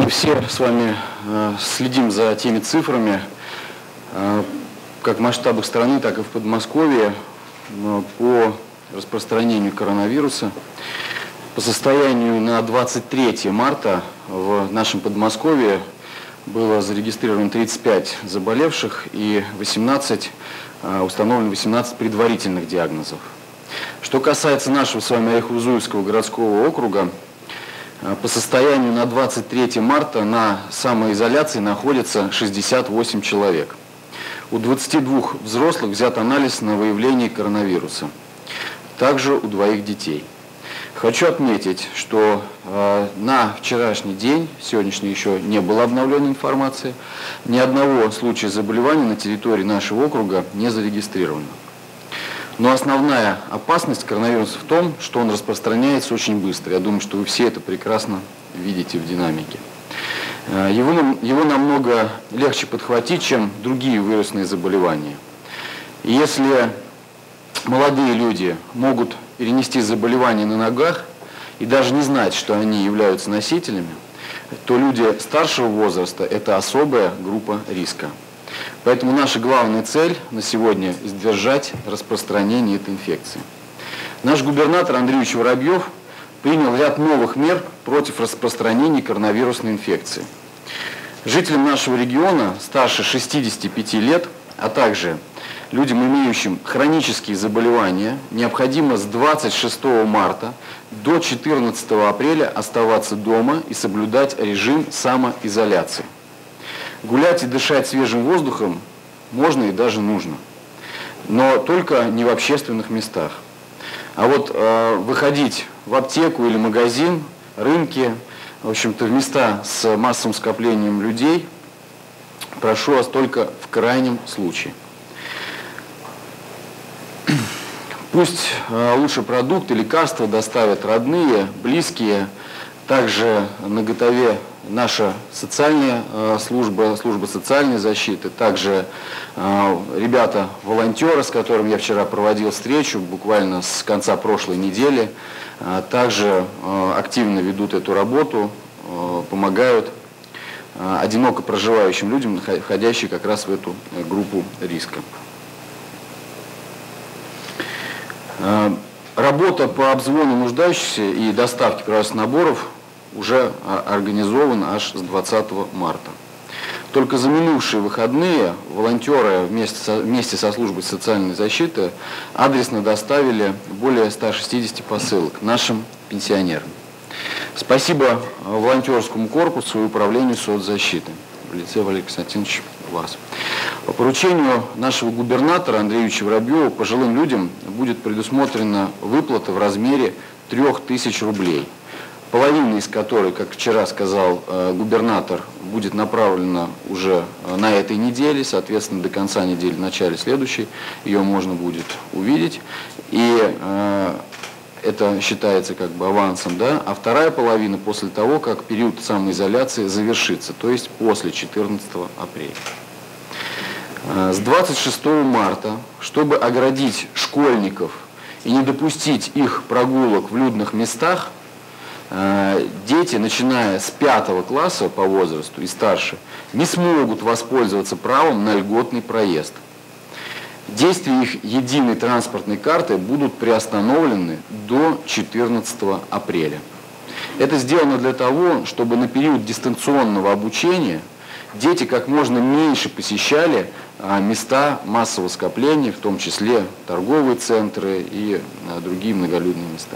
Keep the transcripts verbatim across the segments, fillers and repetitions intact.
Мы все с вами следим за теми цифрами, как в масштабах страны, так и в Подмосковье, по распространению коронавируса. По состоянию на двадцать третье марта в нашем Подмосковье было зарегистрировано тридцать пять заболевших и восемнадцать, установлено восемнадцать предварительных диагнозов. Что касается нашего с вами Орехово-Зуевского городского округа, по состоянию на двадцать третье марта на самоизоляции находится шестьдесят восемь человек. У двадцати двух взрослых взят анализ на выявление коронавируса. Также у двоих детей. Хочу отметить, что э, на вчерашний день, сегодняшний еще не было обновленной информации, ни одного случая заболевания на территории нашего округа не зарегистрировано. Но основная опасность коронавируса в том, что он распространяется очень быстро. Я думаю, что вы все это прекрасно видите в динамике. Его, его намного легче подхватить, чем другие вирусные заболевания. И если молодые люди могут перенести заболевание на ногах и даже не знать, что они являются носителями, то люди старшего возраста – это особая группа риска. Поэтому наша главная цель на сегодня – сдержать распространение этой инфекции. Наш губернатор Андрей Юрьевич Воробьев принял ряд новых мер против распространения коронавирусной инфекции. Жителям нашего региона старше шестидесяти пяти лет, а также людям, имеющим хронические заболевания, необходимо с двадцать шестого марта до четырнадцатого апреля оставаться дома и соблюдать режим самоизоляции. Гулять и дышать свежим воздухом можно и даже нужно, но только не в общественных местах. А вот э, выходить в аптеку или магазин, рынки, в общем-то, в места с массовым скоплением людей прошу вас только в крайнем случае. Пусть э, лучше продукты, лекарства доставят родные, близкие, также наготове наша социальная э, служба, служба социальной защиты, также э, ребята-волонтеры, с которыми я вчера проводил встречу, буквально с конца прошлой недели, э, также э, активно ведут эту работу, э, помогают э, одиноко проживающим людям, входящим как раз в эту э, группу риска. Э, работа по обзвону нуждающихся и доставке продовольственных наборов уже организован аж с двадцатого марта. Только за минувшие выходные волонтеры вместе со, вместе со службой социальной защиты адресно доставили более ста шестидесяти посылок нашим пенсионерам. Спасибо волонтерскому корпусу и управлению соцзащиты в лице Валерия Константиновича вас. По поручению нашего губернатора Андрея Юрьевича Воробьева пожилым людям будет предусмотрена выплата в размере трёх тысяч рублей. Половина из которой, как вчера сказал э, губернатор, будет направлена уже э, на этой неделе, соответственно, до конца недели, в начале следующей, ее можно будет увидеть. И э, это считается как бы авансом, да, а вторая половина после того, как период самоизоляции завершится, то есть после четырнадцатого апреля. Э, с двадцать шестого марта, чтобы оградить школьников и не допустить их прогулок в людных местах, дети, начиная с пятого класса по возрасту и старше, не смогут воспользоваться правом на льготный проезд. Действия их единой транспортной карты будут приостановлены до четырнадцатого апреля. Это сделано для того, чтобы на период дистанционного обучения дети как можно меньше посещали места массового скопления, в том числе торговые центры и другие многолюдные места.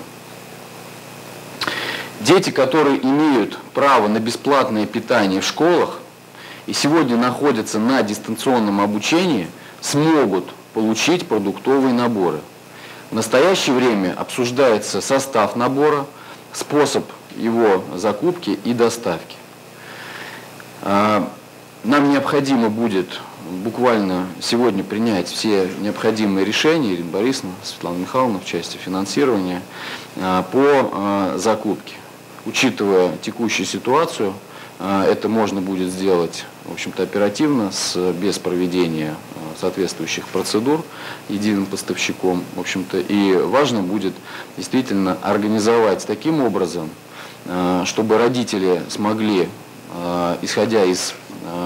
Дети, которые имеют право на бесплатное питание в школах и сегодня находятся на дистанционном обучении, смогут получить продуктовые наборы. В настоящее время обсуждается состав набора, способ его закупки и доставки. Нам необходимо будет буквально сегодня принять все необходимые решения, Ирина Борисовна, Светлана Михайловна, в части финансирования по закупке. Учитывая текущую ситуацию, это можно будет сделать, в общем-то, оперативно, с, без проведения соответствующих процедур единым поставщиком. В общем-то, и важно будет действительно организовать таким образом, чтобы родители смогли исходя из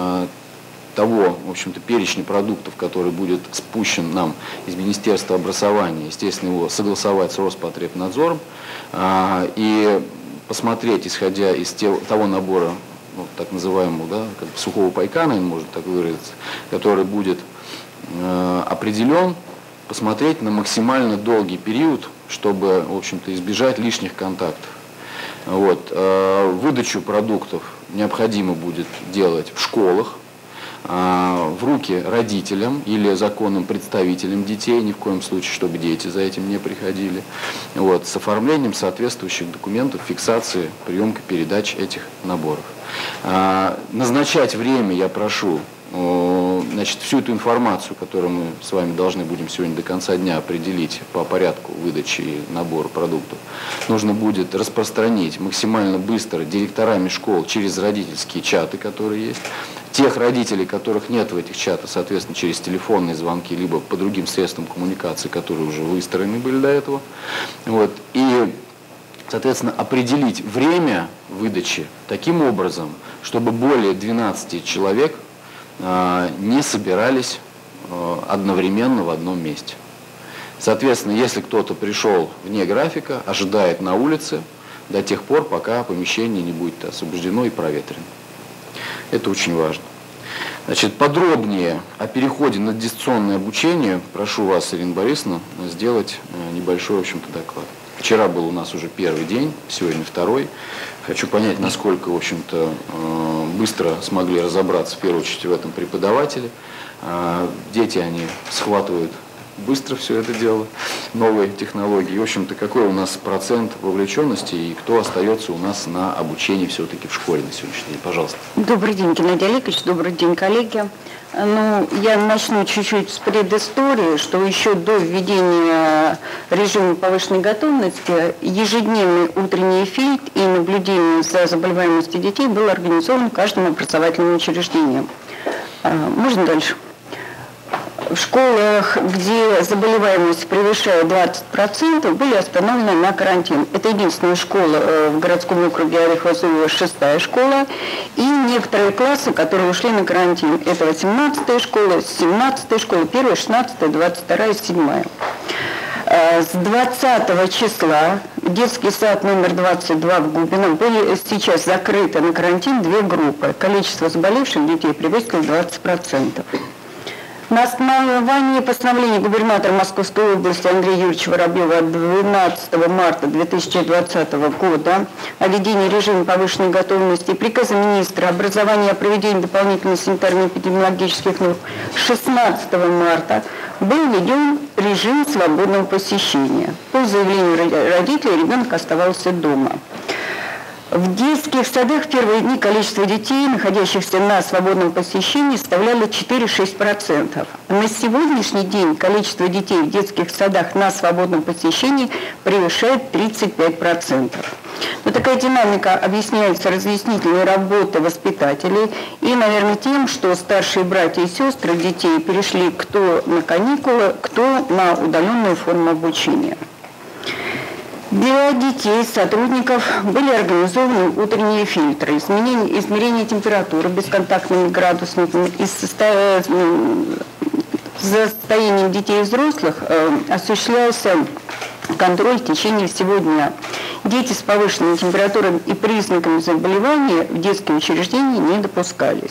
того, в общем-то, перечня продуктов, который будет спущен нам из Министерства образования, естественно, его согласовать с Роспотребнадзором и посмотреть, исходя из того набора, ну, так называемого, да, как бы сухого пайка, наверное, можно так выразиться, который будет определен, посмотреть на максимально долгий период, чтобы, в общем-то, избежать лишних контактов. Вот. Выдачу продуктов необходимо будет делать в школах, в руки родителям или законным представителям детей, ни в коем случае, чтобы дети за этим не приходили, вот, с оформлением соответствующих документов, фиксации, приемка, передачи этих наборов. Назначать время я прошу. Значит, всю эту информацию, которую мы с вами должны будем сегодня до конца дня определить по порядку выдачи и набора продуктов, нужно будет распространить максимально быстро директорами школ через родительские чаты, которые есть. Тех родителей, которых нет в этих чатах, соответственно, через телефонные звонки, либо по другим средствам коммуникации, которые уже выстроены были до этого. Вот. И, соответственно, определить время выдачи таким образом, чтобы более двенадцати человек не собирались одновременно в одном месте. Соответственно, если кто-то пришел вне графика, ожидает на улице до тех пор, пока помещение не будет освобождено и проветрено. Это очень важно. Значит, подробнее о переходе на дистанционное обучение прошу вас, Ирина Борисовна, сделать небольшой, в общем-то, доклад. Вчера был у нас уже первый день, сегодня второй. Хочу понять, насколько, в общем-то, быстро смогли разобраться, в первую очередь, в этом преподаватели. Дети, они схватывают быстро все это дело, новые технологии. И, в общем-то, какой у нас процент вовлеченности и кто остается у нас на обучении все-таки в школе на сегодняшний день? Пожалуйста. Добрый день, Геннадий Олегович, добрый день, коллеги. Ну, я начну чуть-чуть с предыстории, что еще до введения режима повышенной готовности ежедневный утренний эфир и наблюдение за заболеваемостью детей был организован каждым образовательным учреждением. Можно дальше? В школах, где заболеваемость превышает двадцать процентов, были остановлены на карантин. Это единственная школа в городском округе Орехово-Зуево, шестая школа. И некоторые классы, которые ушли на карантин. Это восемнадцатая школа, семнадцатая школа, первая, шестнадцатая, двадцать вторая, седьмая. С двадцатого числа детский сад номер двадцать два в Губино были сейчас закрыты на карантин две группы. Количество заболевших детей превысило двадцать процентов. На основании постановления губернатора Московской области Андрея Юрьевича Воробьева от двенадцатого марта две тысячи двадцатого года о введении режима повышенной готовности и приказа министра образования о проведении дополнительных санитарно-эпидемиологических норм шестнадцатого марта был введен режим свободного посещения. По заявлению родителей ребенок оставался дома. В детских садах в первые дни количество детей, находящихся на свободном посещении, составляло четыре-шесть процентов. На сегодняшний день количество детей в детских садах на свободном посещении превышает тридцать пять процентов. Но такая динамика объясняется разъяснительной работой воспитателей и, наверное, тем, что старшие братья и сестры детей перешли кто на каникулы, кто на удаленную форму обучения. Для детей, сотрудников были организованы утренние фильтры, изменение, измерение температуры бесконтактными градусниками и состоя... за состоянием детей и взрослых э, осуществлялся контроль в течение всего дня. Дети с повышенной температурой и признаками заболевания в детские учреждения не допускались.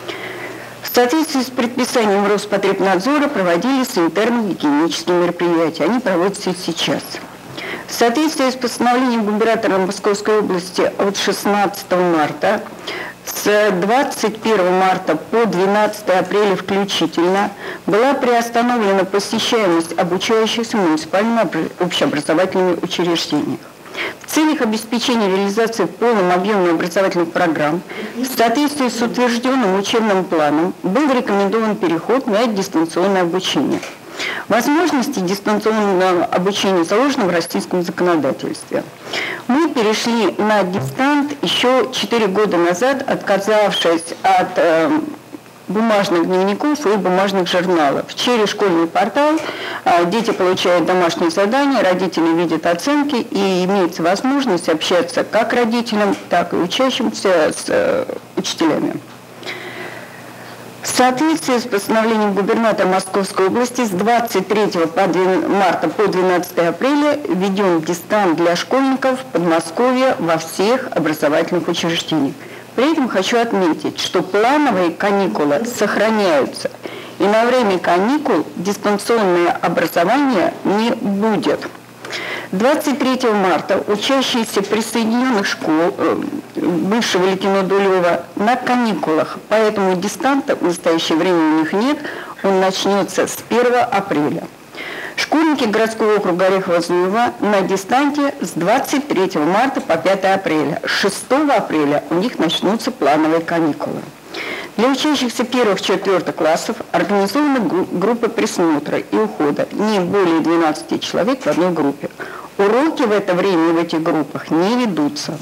В соответствии с предписанием Роспотребнадзора проводились санитарно-гигиенические мероприятия. Они проводятся и сейчас. В соответствии с постановлением губернатора Московской области от шестнадцатого марта, с двадцать первого марта по двенадцатое апреля включительно была приостановлена посещаемость обучающихся в муниципальных общеобразовательных учреждениях. В целях обеспечения реализации в полном объеме образовательных программ в соответствии с утвержденным учебным планом был рекомендован переход на дистанционное обучение. Возможности дистанционного обучения заложены в российском законодательстве. Мы перешли на дистант еще четыре года назад, отказавшись от э, бумажных дневников и бумажных журналов. Через школьный портал э, дети получают домашние задания, родители видят оценки и имеется возможность общаться как родителям, так и учащимся с э, учителями. В соответствии с постановлением губернатора Московской области с двадцать третьего марта по двенадцатое апреля введен дистант для школьников в Подмосковье во всех образовательных учреждениях. При этом хочу отметить, что плановые каникулы сохраняются, и на время каникул дистанционное образование не будет. двадцать третьего марта учащиеся присоединенных школ бывшего Ликино Дулева на каникулах, поэтому дистанта в настоящее время у них нет, он начнется с первого апреля. Школьники городского округа Орехово-Зуево на дистанте с двадцать третьего марта по пятое апреля. С шестого апреля у них начнутся плановые каникулы. Для учащихся первых-четвертых классов организованы группы присмотра и ухода, не более двенадцати человек в одной группе. Уроки в это время в этих группах не ведутся.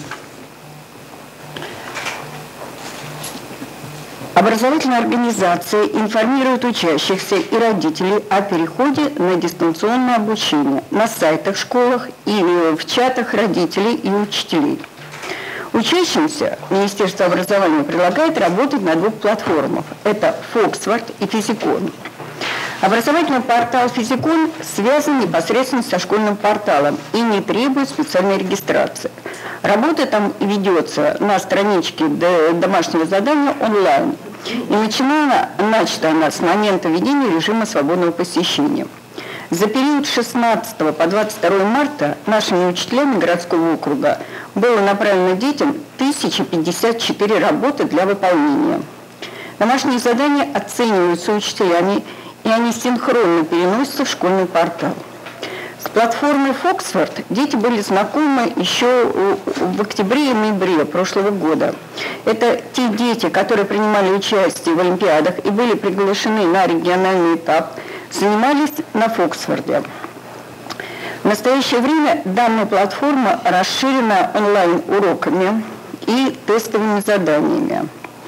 Образовательная организация информирует учащихся и родителей о переходе на дистанционное обучение на сайтах школах и в чатах родителей и учителей. Учащимся Министерство образования предлагает работать на двух платформах. Это Фоксворд и Физикон. Образовательный портал Физикон связан непосредственно со школьным порталом и не требует специальной регистрации. Работа там ведется на страничке домашнего задания онлайн. И начинала, начата она с момента введения режима свободного посещения. За период с шестнадцатого по двадцать второе марта нашими учителями городского округа было направлено детям тысяча пятьдесят четыре работы для выполнения. Домашние задания оцениваются учителями, и они синхронно переносятся в школьный портал. С платформой Фоксворд дети были знакомы еще в октябре и ноябре прошлого года. Это те дети, которые принимали участие в олимпиадах и были приглашены на региональный этап, занимались на Фоксворде. В настоящее время данная платформа расширена онлайн-уроками и тестовыми заданиями.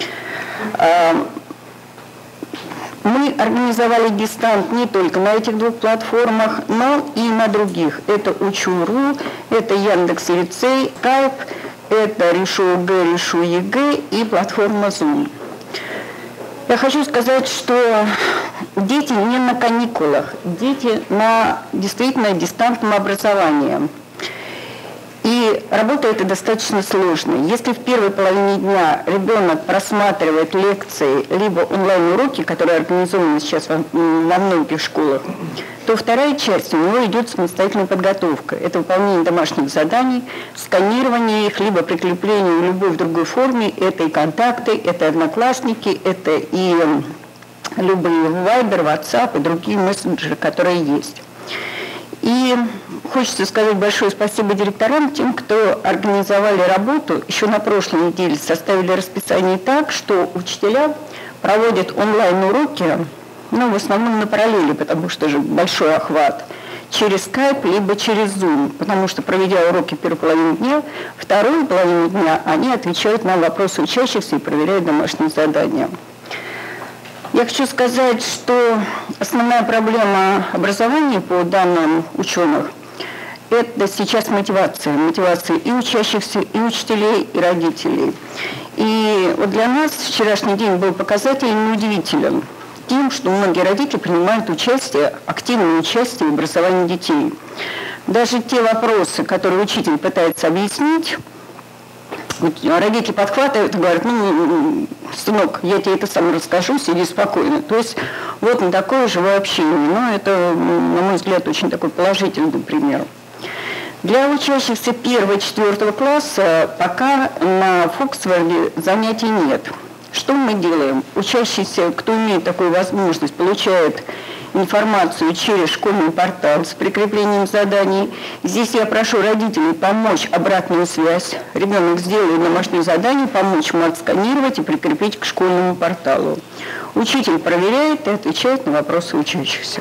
Мы организовали дистант не только на этих двух платформах, но и на других. Это Учу.ру, это Яндекс.Лицей, Скайп, это Решу.ОГ, Решу.ЕГЭ и платформа Zoom. Я хочу сказать, что дети не на каникулах, дети на действительно дистантном образовании. И работа эта достаточно сложная. Если в первой половине дня ребенок просматривает лекции, либо онлайн-уроки, которые организованы сейчас во, во многих школах, то вторая часть у него идет самостоятельная подготовка. Это выполнение домашних заданий, сканирование их, либо прикрепление в любой в другой форме. Это и контакты, это одноклассники, это и любые Viber, WhatsApp и другие мессенджеры, которые есть. И хочется сказать большое спасибо директорам, тем, кто организовали работу. Еще на прошлой неделе составили расписание так, что учителя проводят онлайн-уроки, ну, в основном на параллели, потому что же большой охват, через Skype, либо через Zoom, потому что, проведя уроки первой половины дня, вторую половину дня они отвечают на вопросы учащихся и проверяют домашние задания. Я хочу сказать, что основная проблема образования по данным ученых – это сейчас мотивация. Мотивация и учащихся, и учителей, и родителей. И вот для нас вчерашний день был показательным и удивителен тем, что многие родители принимают участие, активное участие в образовании детей. Даже те вопросы, которые учитель пытается объяснить, родители подхватывают и говорят: ну, сынок, я тебе это сам расскажу, сиди спокойно. То есть вот на такое живое общение. Но это, на мой взгляд, очень такой положительный пример. Для учащихся первого-четвертого класса пока на Фоксворде занятий нет. Что мы делаем? Учащиеся, кто имеет такую возможность, получают информацию через школьный портал с прикреплением заданий. Здесь я прошу родителей помочь обратную связь. Ребенок сделает домашнее задание, помочь ему отсканировать и прикрепить к школьному порталу. Учитель проверяет и отвечает на вопросы учащихся.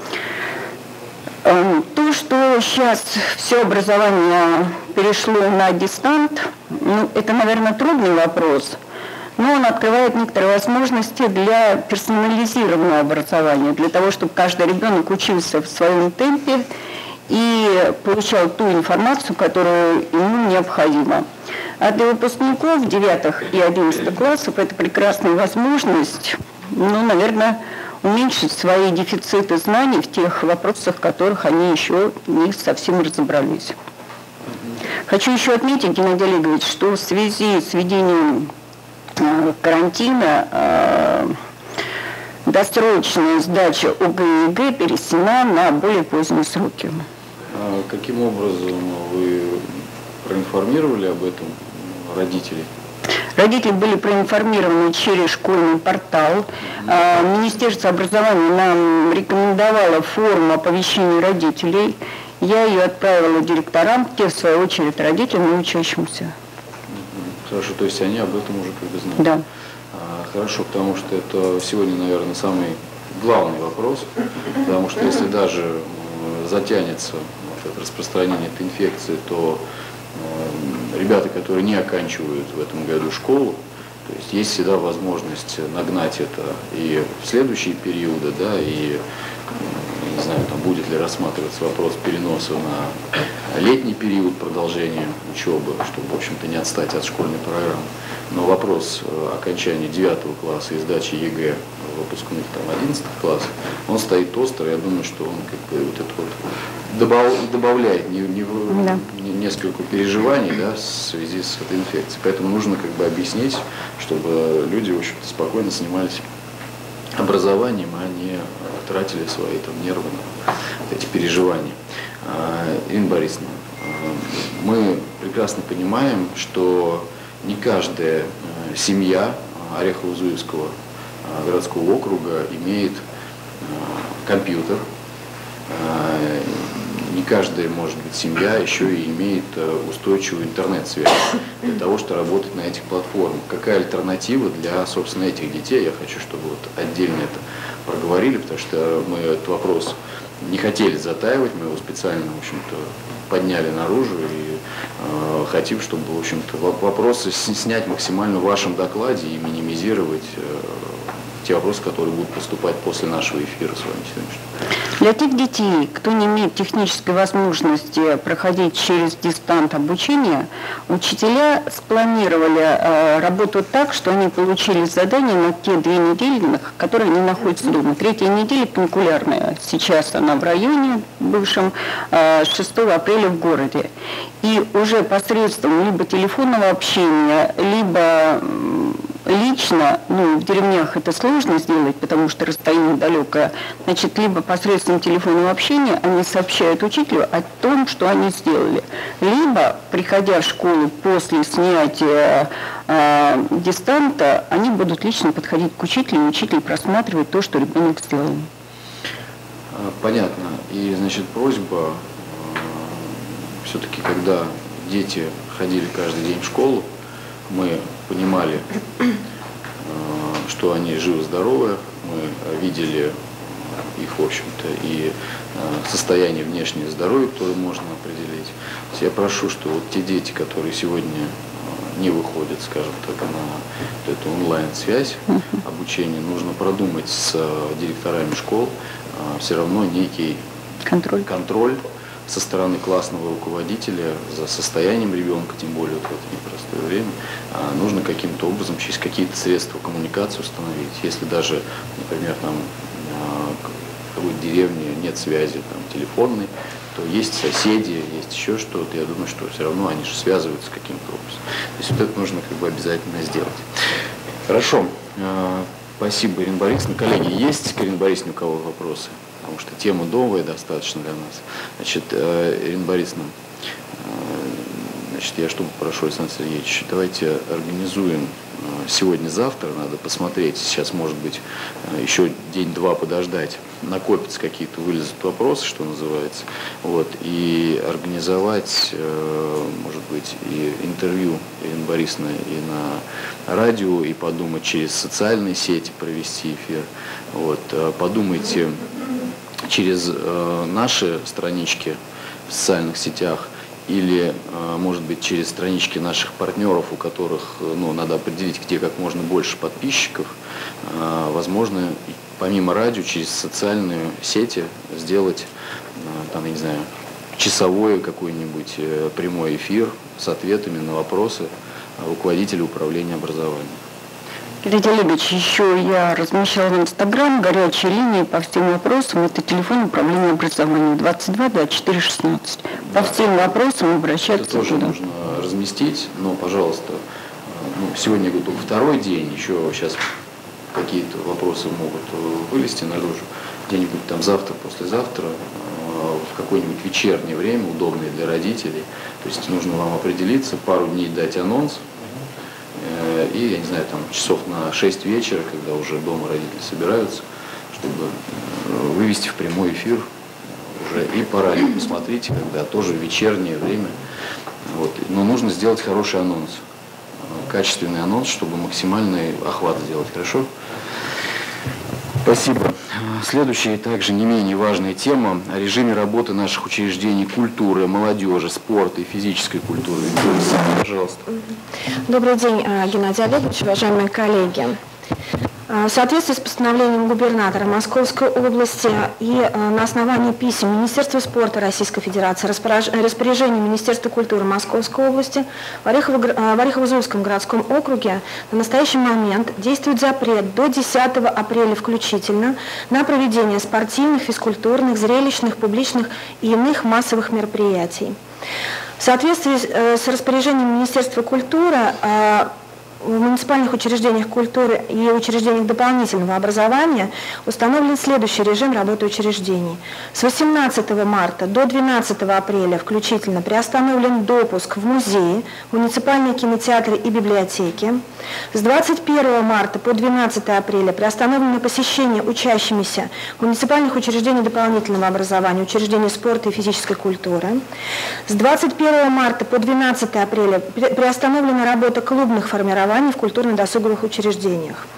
То, что сейчас все образование перешло на дистант, ну, это, наверное, трудный вопрос. Но он открывает некоторые возможности для персонализированного образования, для того, чтобы каждый ребенок учился в своем темпе и получал ту информацию, которую ему необходима. А для выпускников девятых и одиннадцатых классов это прекрасная возможность, ну, наверное, уменьшить свои дефициты знаний в тех вопросах, в которых они еще не совсем разобрались. Хочу еще отметить, Геннадий Олегович, что в связи с введением э, карантина э, досрочная сдача ОГЭ и ЕГЭ перенесена на более поздние сроки. А каким образом вы проинформировали об этом родителей? Родители были проинформированы через школьный портал. Министерство образования нам рекомендовало форму оповещения родителей. Я ее отправила директорам, те, в свою очередь, родителям и учащимся. Хорошо, то есть они об этом уже как бы знают? Да. Хорошо, потому что это сегодня, наверное, самый главный вопрос, потому что если даже затянется вот, распространение этой инфекции, то э, ребята, которые не оканчивают в этом году школу, то есть есть всегда возможность нагнать это и в следующие периоды, да, и не знаю, там будет ли рассматриваться вопрос переноса на летний период продолжения учебы, чтобы, в общем-то, не отстать от школьной программы. Но вопрос окончания девятого класса и сдачи ЕГЭ выпускных там одиннадцатых классов, он стоит остро. Я думаю, что он как бы вот это вот добав, добавляет не, не, да. не, несколько переживаний, да, в связи с этой инфекцией. Поэтому нужно как бы объяснить, чтобы люди, в общем-то, спокойно занимались образованием, а не тратили свои там нервы на эти переживания. Ирина Борисовна, мы прекрасно понимаем, что не каждая семья Орехово-Зуевского городского округа имеет компьютер. Не каждая, может быть, семья еще и имеет устойчивую интернет-связь для того, чтобы работать на этих платформах. Какая альтернатива для, собственно, этих детей? Я хочу, чтобы вот отдельно это проговорили, потому что мы этот вопрос не хотели затаивать, мы его специально, в общем-то, подняли наружу и э, хотим, чтобы, в общем-то, вопросы снять максимально в вашем докладе и минимизировать э, те вопросы, которые будут поступать после нашего эфира с вами сегодняшнего. Для тех детей, кто не имеет технической возможности проходить через дистант обучения, учителя спланировали э, работу так, что они получили задание на те две недели, которые они находятся дома. Третья неделя каникулярная. Сейчас она в районе бывшем, э, шестого апреля в городе. И уже посредством либо телефонного общения, либо лично, ну, в деревнях это сложно сделать, потому что расстояние далекое, значит, либо посредством телефонного общения они сообщают учителю о том, что они сделали. Либо, приходя в школу после снятия э, дистанта, они будут лично подходить к учителю, и учитель просматривать то, что ребенок сделал. Понятно. И, значит, просьба, э, все-таки, когда дети ходили каждый день в школу, мы понимали, что они живы-здоровы, мы видели их, в общем-то, и состояние внешнего здоровья, которое можно определить. Я прошу, что вот те дети, которые сегодня не выходят, скажем так, на эту онлайн-связь обучения, нужно продумать с директорами школ все равно некий контроль. контроль со стороны классного руководителя за состоянием ребенка, тем более вот в это непростое время, нужно каким-то образом через какие-то средства коммуникации установить. Если даже, например, там в какой-то деревне нет связи там, телефонной, то есть соседи, есть еще что-то. Я думаю, что все равно они же связываются каким-то образом. То есть вот это нужно как бы обязательно сделать. Хорошо. Спасибо, Ирина Борисовна. Коллеги, есть к Ирине Борисовне у кого вопросы? Потому что тема новая достаточно для нас. Значит, Ирина Борисовна, значит, я что попрошу, Александр Сергеевич, давайте организуем сегодня-завтра, надо посмотреть, сейчас, может быть, еще день-два подождать, накопятся какие-то, вылезут вопросы, что называется, вот, и организовать, может быть, и интервью Ирины Борисовны и на радио, и подумать через социальные сети провести эфир, вот, подумайте через наши странички в социальных сетях, или, может быть, через странички наших партнеров, у которых, ну, надо определить, где как можно больше подписчиков, возможно, помимо радио, через социальные сети сделать, там, я не знаю, часовой какой-нибудь прямой эфир с ответами на вопросы руководителя управления образованием. Геннадий Олегович, еще я размещала в Инстаграм горячие линии по всем вопросам. Это телефон управления образованием двадцать два двадцать четыре шестнадцать. По всем вопросам обращаться. Это тоже туда нужно разместить, но, пожалуйста, ну, сегодня только второй день, еще сейчас какие-то вопросы могут вылезти наружу. Где-нибудь там завтра, послезавтра, в какое-нибудь вечернее время, удобное для родителей. То есть нужно вам определиться, пару дней дать анонс. И, я не знаю, там часов на шесть вечера, когда уже дома родители собираются, чтобы вывести в прямой эфир уже и по радио посмотрите, когда тоже вечернее время. Вот. Но нужно сделать хороший анонс, качественный анонс, чтобы максимальный охват сделать. Хорошо? Спасибо. Следующая, также не менее важная тема о режиме работы наших учреждений культуры, молодежи, спорта и физической культуры. Пожалуйста. Добрый день, Геннадий Олегович, уважаемые коллеги. В соответствии с постановлением губернатора Московской области и на основании писем Министерства спорта Российской Федерации, распоряжения Министерства культуры Московской области, в Орехово-Зуевском городском округе на настоящий момент действует запрет до десятого апреля включительно на проведение спортивных, физкультурных, зрелищных, публичных и иных массовых мероприятий. В соответствии с распоряжением Министерства культуры, в муниципальных учреждениях культуры и учреждениях дополнительного образования установлен следующий режим работы учреждений. С восемнадцатого марта до двенадцатого апреля включительно приостановлен допуск в музеи, муниципальные кинотеатры и библиотеки. С двадцать первого марта по двенадцатое апреля приостановлено посещение учащимися муниципальных учреждений дополнительного образования, учреждений спорта и физической культуры. С двадцать первого марта по двенадцатое апреля приостановлена работа клубных формирований в культурно-досуговых учреждениях.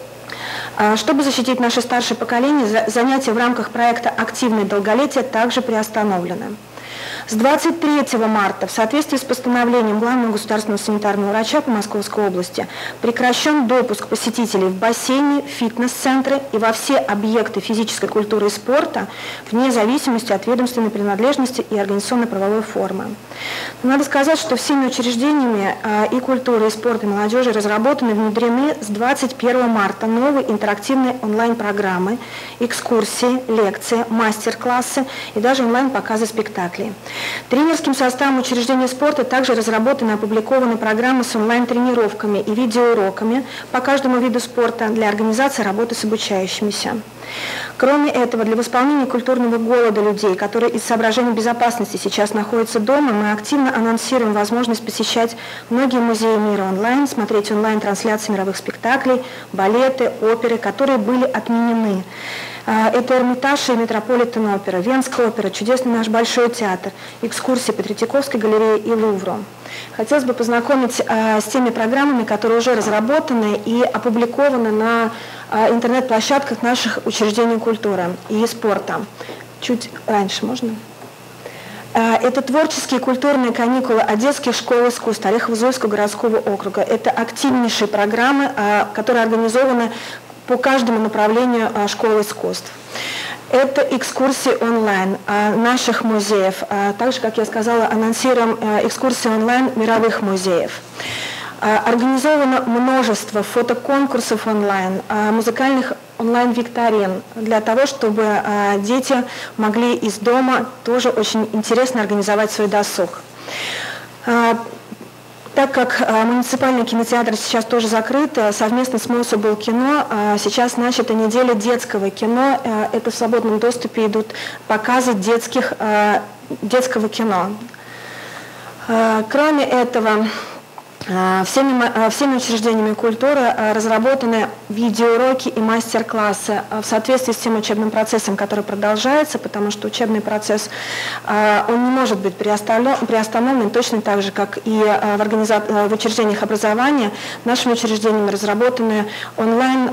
Чтобы защитить наше старшее поколение, занятия в рамках проекта «Активное долголетие» также приостановлены. С двадцать третьего марта в соответствии с постановлением главного государственного санитарного врача по Московской области прекращен допуск посетителей в бассейны, фитнес-центры и во все объекты физической культуры и спорта вне зависимости от ведомственной принадлежности и организационно-правовой формы. Но надо сказать, что всеми учреждениями и культуры, и спорта, и молодежи разработаны и внедрены с двадцать первого марта новые интерактивные онлайн-программы, экскурсии, лекции, мастер-классы и даже онлайн-показы спектаклей. Тренерским составом учреждения спорта также разработаны и опубликованы программы с онлайн-тренировками и видеоуроками по каждому виду спорта для организации работы с обучающимися. Кроме этого, для восполнения культурного голода людей, которые из соображений безопасности сейчас находятся дома, мы активно анонсируем возможность посещать многие музеи мира онлайн, смотреть онлайн-трансляции мировых спектаклей, балеты, оперы, которые были отменены. Это Эрмитаж и Метрополитен опера, Венская опера, чудесный наш Большой театр, экскурсии по Третьяковской галерее и Лувру. Хотелось бы познакомить а, с теми программами, которые уже разработаны и опубликованы на а, интернет-площадках наших учреждений культуры и спорта. Чуть раньше можно? А, это творческие культурные каникулы от детских школ искусств Орехово-Зуевского городского округа. Это активнейшие программы, а, которые организованы по каждому направлению а, школы искусств. Это экскурсии онлайн а, наших музеев. А, также, как я сказала, анонсируем а, экскурсии онлайн мировых музеев. А, организовано множество фотоконкурсов онлайн, а, музыкальных онлайн-викторин для того, чтобы а, дети могли из дома тоже очень интересно организовать свой досуг. А, Так как а, муниципальный кинотеатр сейчас тоже закрыт, а, совместно с Мособлкино а, сейчас начата неделя детского кино. А, это в свободном доступе идут показы детских, а, детского кино. А, кроме этого, Всеми, всеми учреждениями культуры разработаны видеоуроки и мастер-классы в соответствии с тем учебным процессом, который продолжается, потому что учебный процесс он не может быть приостановлен точно так же, как и в, организа... в учреждениях образования. Нашими учреждениями разработаны онлайн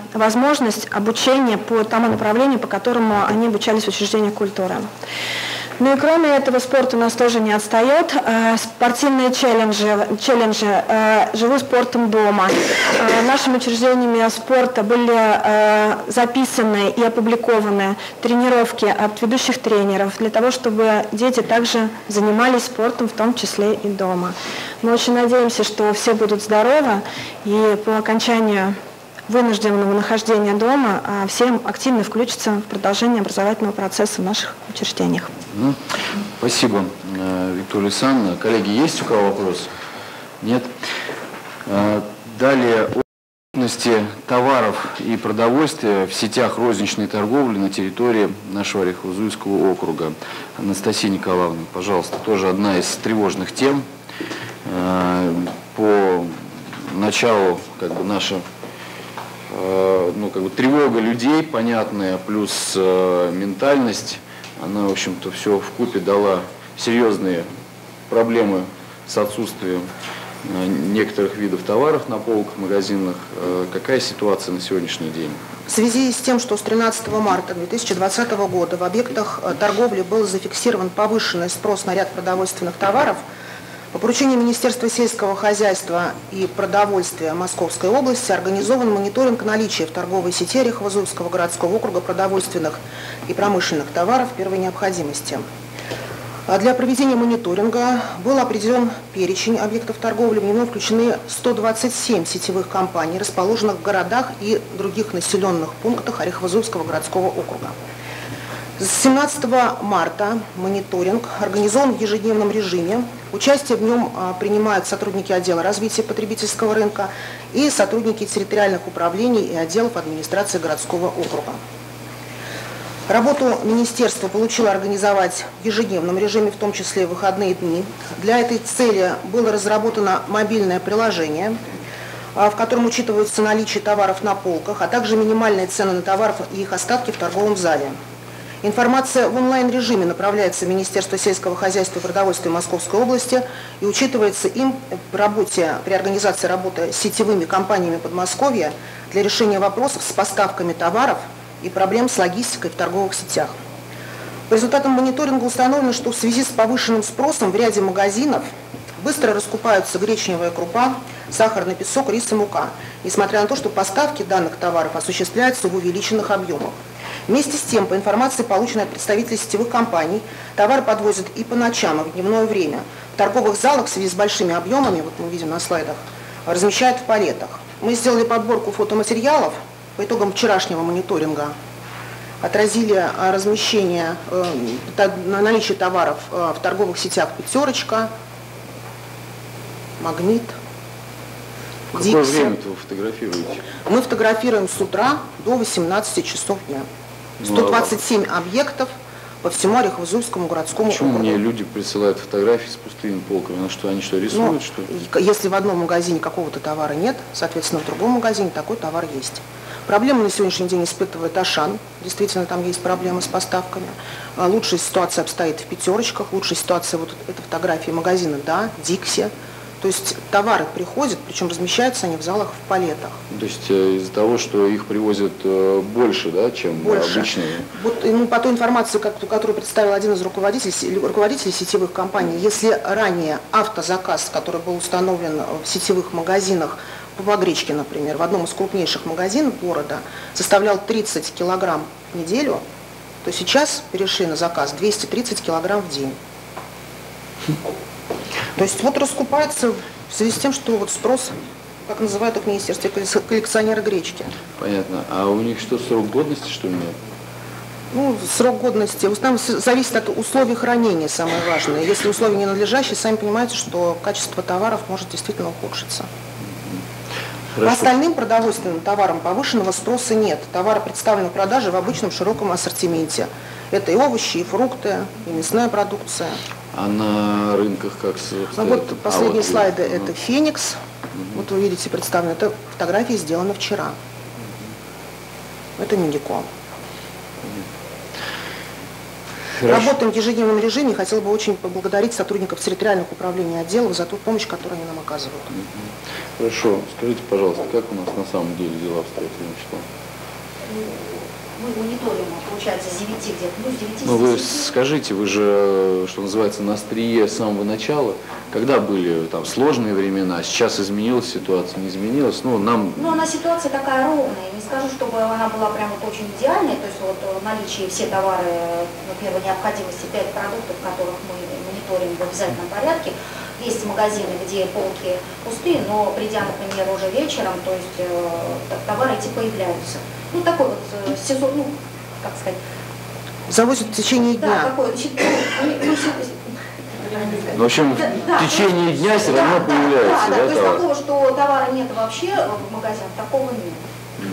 возможность обучения по тому направлению, по которому они обучались в учреждениях культуры. Ну и кроме этого, спорт у нас тоже не отстает. Спортивные челленджи, челленджи «Живу спортом дома». Нашими учреждениями спорта были записаны и опубликованы тренировки от ведущих тренеров для того, чтобы дети также занимались спортом, в том числе и дома. Мы очень надеемся, что все будут здоровы, и по окончанию вынужденного нахождения дома все активно включатся в продолжение образовательного процесса в наших учреждениях. Спасибо, Виктория Александровна. Коллеги, есть у кого вопрос? Нет? Далее о доступности товаров и продовольствия в сетях розничной торговли на территории нашего Орехово-Зуевского округа. Анастасия Николаевна, пожалуйста, тоже одна из тревожных тем. По началу как бы наша ну, как бы тревога людей понятная, плюс э, ментальность, она, в общем-то, все вкупе дала серьезные проблемы с отсутствием э, некоторых видов товаров на полках, магазинах. Э, какая ситуация на сегодняшний день? В связи с тем, что с тринадцатого марта две тысячи двадцатого года в объектах торговли был зафиксирован повышенный спрос на ряд продовольственных товаров, по поручению Министерства сельского хозяйства и продовольствия Московской области организован мониторинг наличия в торговой сети Орехово-Зуевского городского округа продовольственных и промышленных товаров первой необходимости. Для проведения мониторинга был определен перечень объектов торговли, в него включены сто двадцать семь сетевых компаний, расположенных в городах и других населенных пунктах Орехово-Зуевского городского округа. С семнадцатого марта мониторинг организован в ежедневном режиме. Участие в нем принимают сотрудники отдела развития потребительского рынка и сотрудники территориальных управлений и отделов администрации городского округа. Работу министерство получило организовать в ежедневном режиме, в том числе и в выходные дни. Для этой цели было разработано мобильное приложение, в котором учитываются наличие товаров на полках, а также минимальные цены на товары и их остатки в торговом зале. Информация в онлайн-режиме направляется в Министерство сельского хозяйства и продовольствия Московской области и учитывается им при работе, при организации работы с сетевыми компаниями Подмосковья для решения вопросов с поставками товаров и проблем с логистикой в торговых сетях. По результатам мониторинга установлено, что в связи с повышенным спросом в ряде магазинов быстро раскупаются гречневая крупа, сахарный песок, рис и мука, несмотря на то, что поставки данных товаров осуществляются в увеличенных объемах. Вместе с тем, по информации, полученной от представителей сетевых компаний, товары подвозят и по ночам, и в дневное время. В торговых залах в связи с большими объемами, вот мы видим на слайдах, размещают в палетах. Мы сделали подборку фотоматериалов по итогам вчерашнего мониторинга, отразили размещение, наличие товаров в торговых сетях «Пятерочка», «Магнит», В какое «Дикси». время вы фотографируете? Мы фотографируем с утра до восемнадцати часов дня. сто двадцать семь объектов по всему Орехово-Зуевскому городскому Почему округу. мне люди присылают фотографии с пустыми полками? Ну что, они что, рисуют, Ну, что ли? если в одном магазине какого-то товара нет, соответственно, в другом магазине такой товар есть. Проблемы на сегодняшний день испытывает Ашан. Действительно, там есть проблемы с поставками. Лучшая ситуация обстоит в «Пятерочках», лучшая ситуация, вот это фотографии магазина, да, «Дикси». То есть товары приходят, причем размещаются они в залах в палетах. То есть э, из-за того, что их привозят э, больше, да, чем Больше. обычные? Вот, ну, по той информации, как, которую представил один из руководителей, руководителей сетевых компаний, если ранее автозаказ, который был установлен в сетевых магазинах, по гречке, например, в одном из крупнейших магазинов города, составлял тридцать килограмм в неделю, то сейчас перешли на заказ двести тридцать килограмм в день. То есть вот раскупается в связи с тем, что вот спрос, как называют их в министерстве, коллекционеры гречки. Понятно. А у них что, срок годности, что ли, нет? Ну, срок годности в основном зависит от условий хранения, самое важное. Если условия ненадлежащие, сами понимаете, что качество товаров может действительно ухудшиться. По остальным продовольственным товарам повышенного спроса нет. Товары представлены в продаже в обычном широком ассортименте. Это и овощи, и фрукты, и мясная продукция. А на рынках как? Ну, вот последние а вот, слайды ну, это «Феникс». Угу. Вот вы видите представлено. Это фотографии сделаны вчера. Это «Медиком». Хорошо. Работаем в ежедневном режиме. Хотела бы очень поблагодарить сотрудников территориальных управлений отделов за ту помощь, которую они нам оказывают. Хорошо. Скажите, пожалуйста, как у нас на самом деле дела обстоят, Елена Вячеславовна? мы мониторим, получается, с девяти где-то, ну, с девяти. Ну, вы скажите, вы же, что называется, на острие с самого начала, когда были там сложные времена, сейчас изменилась ситуация, не изменилась, ну, нам... Ну, она ситуация такая ровная, не скажу, чтобы она была прям вот очень идеальной, то есть вот в наличии все товары, ну, первой необходимости, пять продуктов, которых мы мониторим в обязательном порядке. Есть магазины, где полки пустые, но придя, например, уже вечером, то есть э, товары эти появляются. Ну, такой вот э, сезон, ну, как сказать... Завозят в течение дня. Да, такой, значит, ну, ну, Ну, в общем, да, в течение ну, дня все да, равно да, появляется, да, да, да, то есть товар? такого, что товара нет вообще в магазинах, такого нет.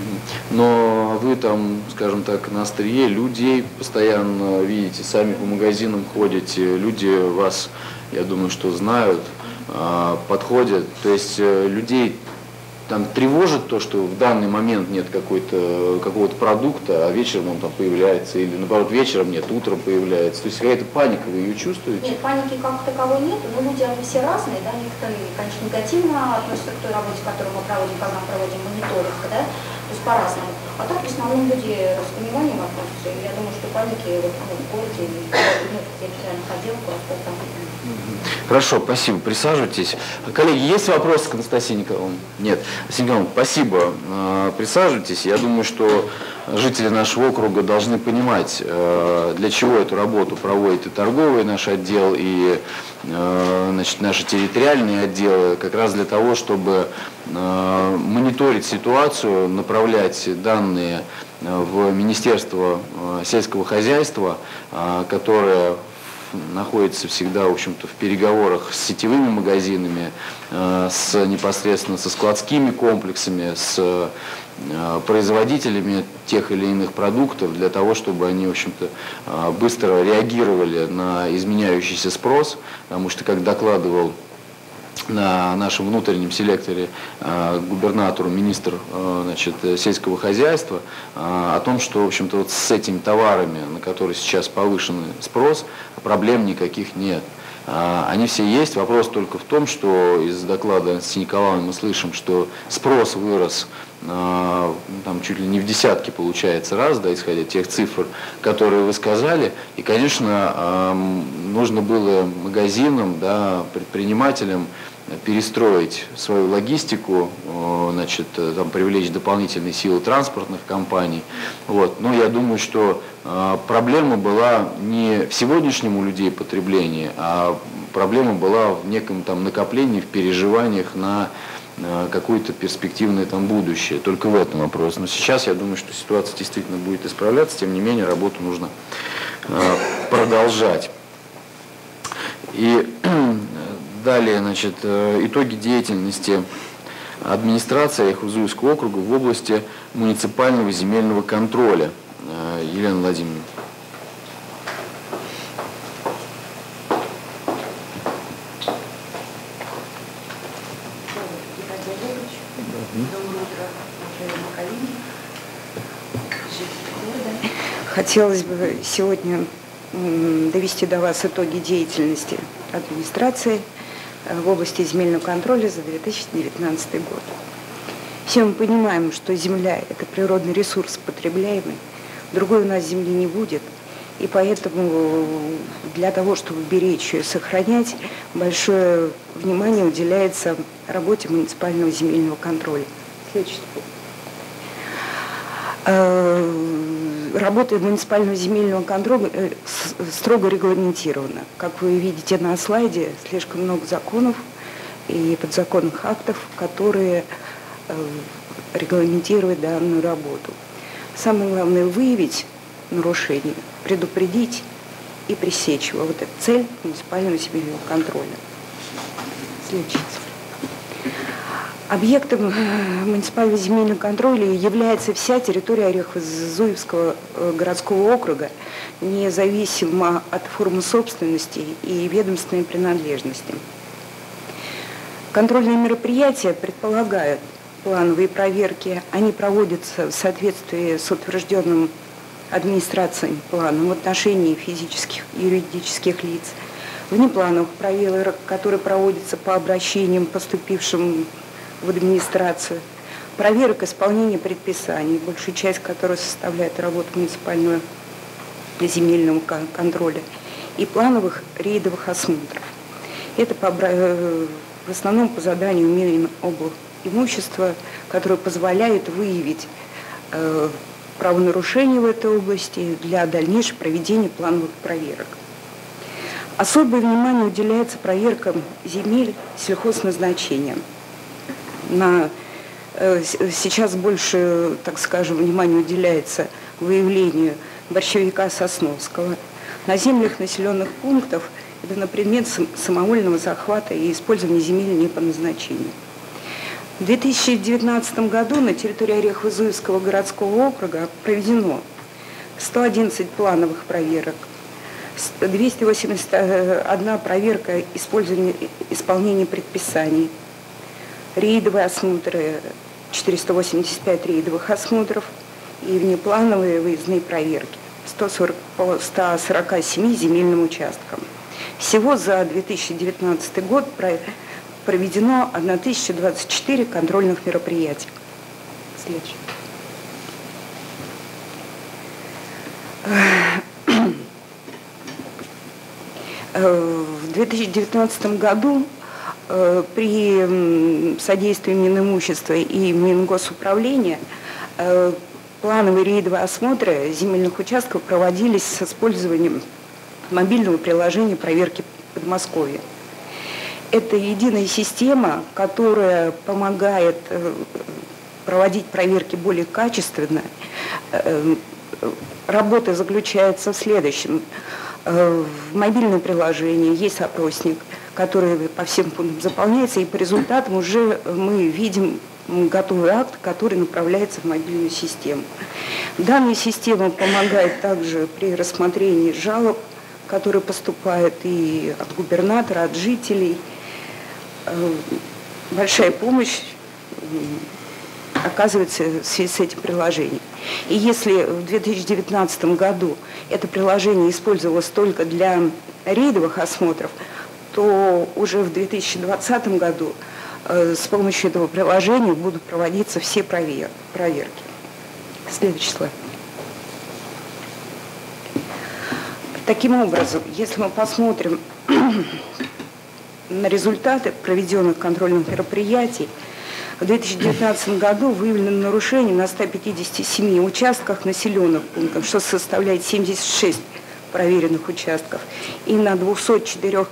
Но вы там, скажем так, на острие людей постоянно видите, сами по магазинам ходите, люди вас, я думаю, что знают, подходят. То есть людей там тревожит то, что в данный момент нет какой-то, какого-то продукта, а вечером он там появляется, или наоборот вечером нет, утром появляется. То есть какая-то паника, вы ее чувствуете? Нет, паники как таковой нет, но люди, они все разные, да, некоторые, конечно, негативно относятся к той работе, которую мы проводим, когда мы проводим мониторинг, да, то есть по-разному. А так в основном люди с пониманием относятся, и я думаю, что паники вот, ну, в городе, ну, в территориальных отделах, там, Хорошо, спасибо. Присаживайтесь. Коллеги, есть вопросы к Анастасии Николаевне? Нет. Анастасия Николаевна, спасибо. Присаживайтесь. Я думаю, что жители нашего округа должны понимать, для чего эту работу проводит и торговый наш отдел, и значит, наши территориальные отделы, как раз для того, чтобы мониторить ситуацию, направлять данные в Министерство сельского хозяйства, которое находится всегда, в общем-то, в переговорах с сетевыми магазинами, с непосредственно со складскими комплексами, с производителями тех или иных продуктов, для того, чтобы они, в общем-то, быстро реагировали на изменяющийся спрос, потому что, как докладывал на нашем внутреннем селекторе э, губернатору, министр э, значит, сельского хозяйства, э, о том, что, в общем-то, вот с этими товарами, на которые сейчас повышенный спрос, проблем никаких нет. Э, они все есть. Вопрос только в том, что из доклада Анастасии Николаевны мы слышим, что спрос вырос э, там, чуть ли не в десятки, получается, раз, да, исходя тех цифр, которые вы сказали. И, конечно, э, нужно было магазинам, да, предпринимателям перестроить свою логистику, значит, там, привлечь дополнительные силы транспортных компаний. Вот. Но я думаю, что э, проблема была не в сегодняшнем у людей потреблении, а проблема была в неком там накоплении, в переживаниях на э, какое-то перспективное там будущее. Только в этом вопрос. Но сейчас я думаю, что ситуация действительно будет исправляться, тем не менее работу нужно э, продолжать. И далее, значит, итоги деятельности администрации Хузуевского округа в области муниципального земельного контроля. Елена Владимировна. Хотелось бы сегодня довести до вас итоги деятельности администрации в области земельного контроля за две тысячи девятнадцатый год. Все мы понимаем, что земля – это природный ресурс потребляемый, другой у нас земли не будет, и поэтому для того, чтобы беречь ее и сохранять, большое внимание уделяется работе муниципального земельного контроля. Следующий. Работа муниципального земельного контроля строго регламентирована. Как вы видите на слайде, слишком много законов и подзаконных актов, которые регламентируют данную работу. Самое главное – выявить нарушение, предупредить и пресечь его. Вот это цель муниципального земельного контроля. Следующий. Объектом муниципального земельного контроля является вся территория Орехово-Зуевского городского округа, независимо от формы собственности и ведомственной принадлежности. Контрольные мероприятия предполагают плановые проверки. Они проводятся в соответствии с утвержденным администрацией планом в отношении физических и юридических лиц. Внеплановых проверок, которые проводятся по обращениям, поступившим в администрацию. проверок исполнения предписаний, большую часть которой составляет работа муниципального земельного контроля, и плановых рейдовых осмотров. Это по, в основном по заданию Минобл.имущества, которое позволяет выявить э, правонарушения в этой области для дальнейшего проведения плановых проверок. Особое внимание уделяется проверкам земель сельхозназначения. На, э, сейчас больше, так скажем, внимания уделяется выявлению борщевика Сосновского. На землях населенных пунктов это на предмет самовольного захвата и использования земель не по назначению. В две тысячи девятнадцатом году на территории Орехово-Зуевского городского округа проведено сто одиннадцать плановых проверок, двести восемьдесят одна проверка использования, исполнения предписаний, рейдовые осмотры, четыреста восемьдесят пять рейдовых осмотров и внеплановые выездные проверки сто сорок, по ста сорока семи земельным участкам. Всего за две тысячи девятнадцатый год проведено тысяча двадцать четыре контрольных мероприятия. Следующий. В две тысячи девятнадцатом году при содействии Минимущества и Мингосуправления плановые рейдовые осмотры земельных участков проводились с использованием мобильного приложения проверки Подмосковья. Это единая система, которая помогает проводить проверки более качественно. Работа заключается в следующем. В мобильном приложении есть опросник, который по всем пунктам заполняется, и по результатам уже мы видим готовый акт, который направляется в мобильную систему. Данная система помогает также при рассмотрении жалоб, которые поступают и от губернатора, от жителей. Большая помощь оказывается в связи с этим приложением. И если в две тысячи девятнадцатом году это приложение использовалось только для рейдовых осмотров, то уже в две тысячи двадцатом году э, с помощью этого приложения будут проводиться все провер проверки. Следующий слайд. Таким образом, если мы посмотрим на результаты проведенных контрольных мероприятий, в две тысячи девятнадцатом году выявлено нарушений на ста пятидесяти семи участках населенных пунктов, что составляет семьдесят шесть проверенных участков, и на двухстах четырёх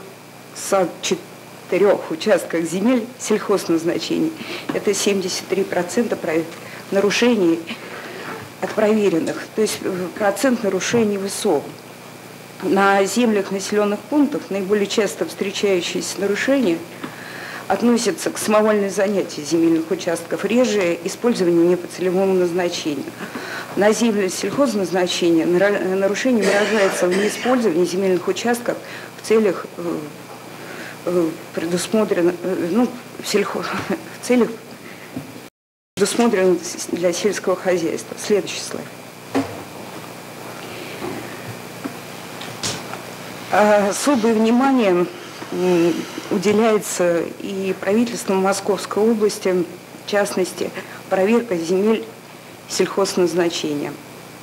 участках земель сельхозназначений. Это семьдесят три процента нарушений от проверенных, то есть процент нарушений высок. На землях населенных пунктов наиболее часто встречающиеся нарушения относятся к самовольному занятию земельных участков, реже использованию не по целевому назначению. На землях сельхозназначения нарушение выражается в неиспользовании земельных участков в целях предусмотренных, ну, в, сельхо, в целях предусмотренных для сельского хозяйства. Следующий слайд. Особое внимание уделяется и правительству Московской области, в частности, проверка земель сельхозназначения.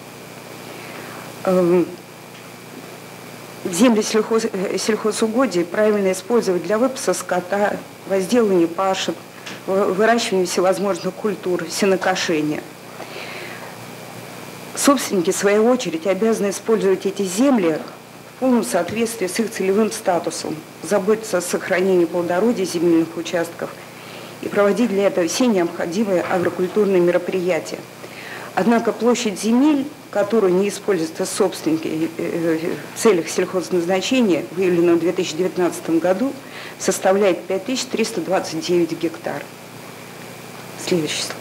Земли сельхоз, сельхозугодий правильно использовать для выпаса скота, возделывания пашек, выращивания всевозможных культур, сенокошения. Собственники, в свою очередь, обязаны использовать эти земли в полном соответствии с их целевым статусом, заботиться о сохранении плодородия земельных участков и проводить для этого все необходимые агрокультурные мероприятия. Однако площадь земель, которую не используются собственники в целях сельхозназначения, выявленная в две тысячи девятнадцатом году, составляет пять тысяч триста двадцать девять гектаров. Следующий слайд.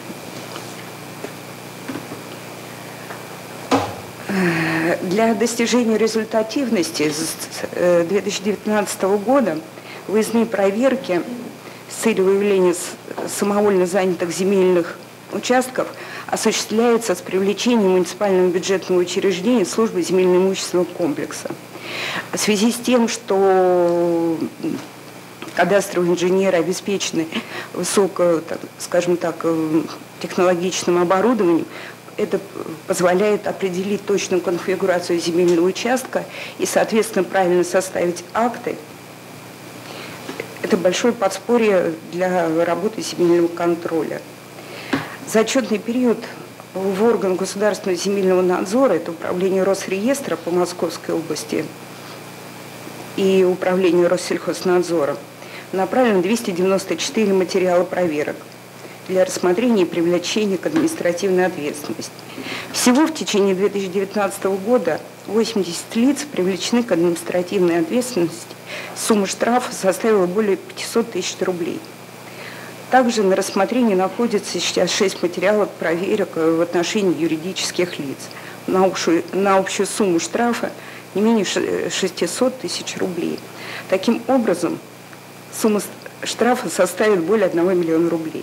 Для достижения результативности с две тысячи девятнадцатого года выездные проверки с целью выявления самовольно занятых земельных участков осуществляются с привлечением муниципального бюджетного учреждения службы земельно-имущественного комплекса. В связи с тем, что кадастровые инженеры обеспечены высокой, скажем так, технологичным оборудованием. Это позволяет определить точную конфигурацию земельного участка и, соответственно, правильно составить акты. Это большое подспорье для работы земельного контроля. Зачетный период в орган государственного земельного надзора, это управление Росреестра по Московской области и управление Россельхознадзора, направлено двести девяносто четыре материала проверок для рассмотрения и привлечения к административной ответственности. Всего в течение две тысячи девятнадцатого года восемьдесят лиц привлечены к административной ответственности. Сумма штрафа составила более пятисот тысяч рублей. Также на рассмотрении находится сейчас шесть материалов проверок в отношении юридических лиц на общую, на общую сумму штрафа не менее шестисот тысяч рублей. Таким образом, сумма штрафа составит более одного миллиона рублей.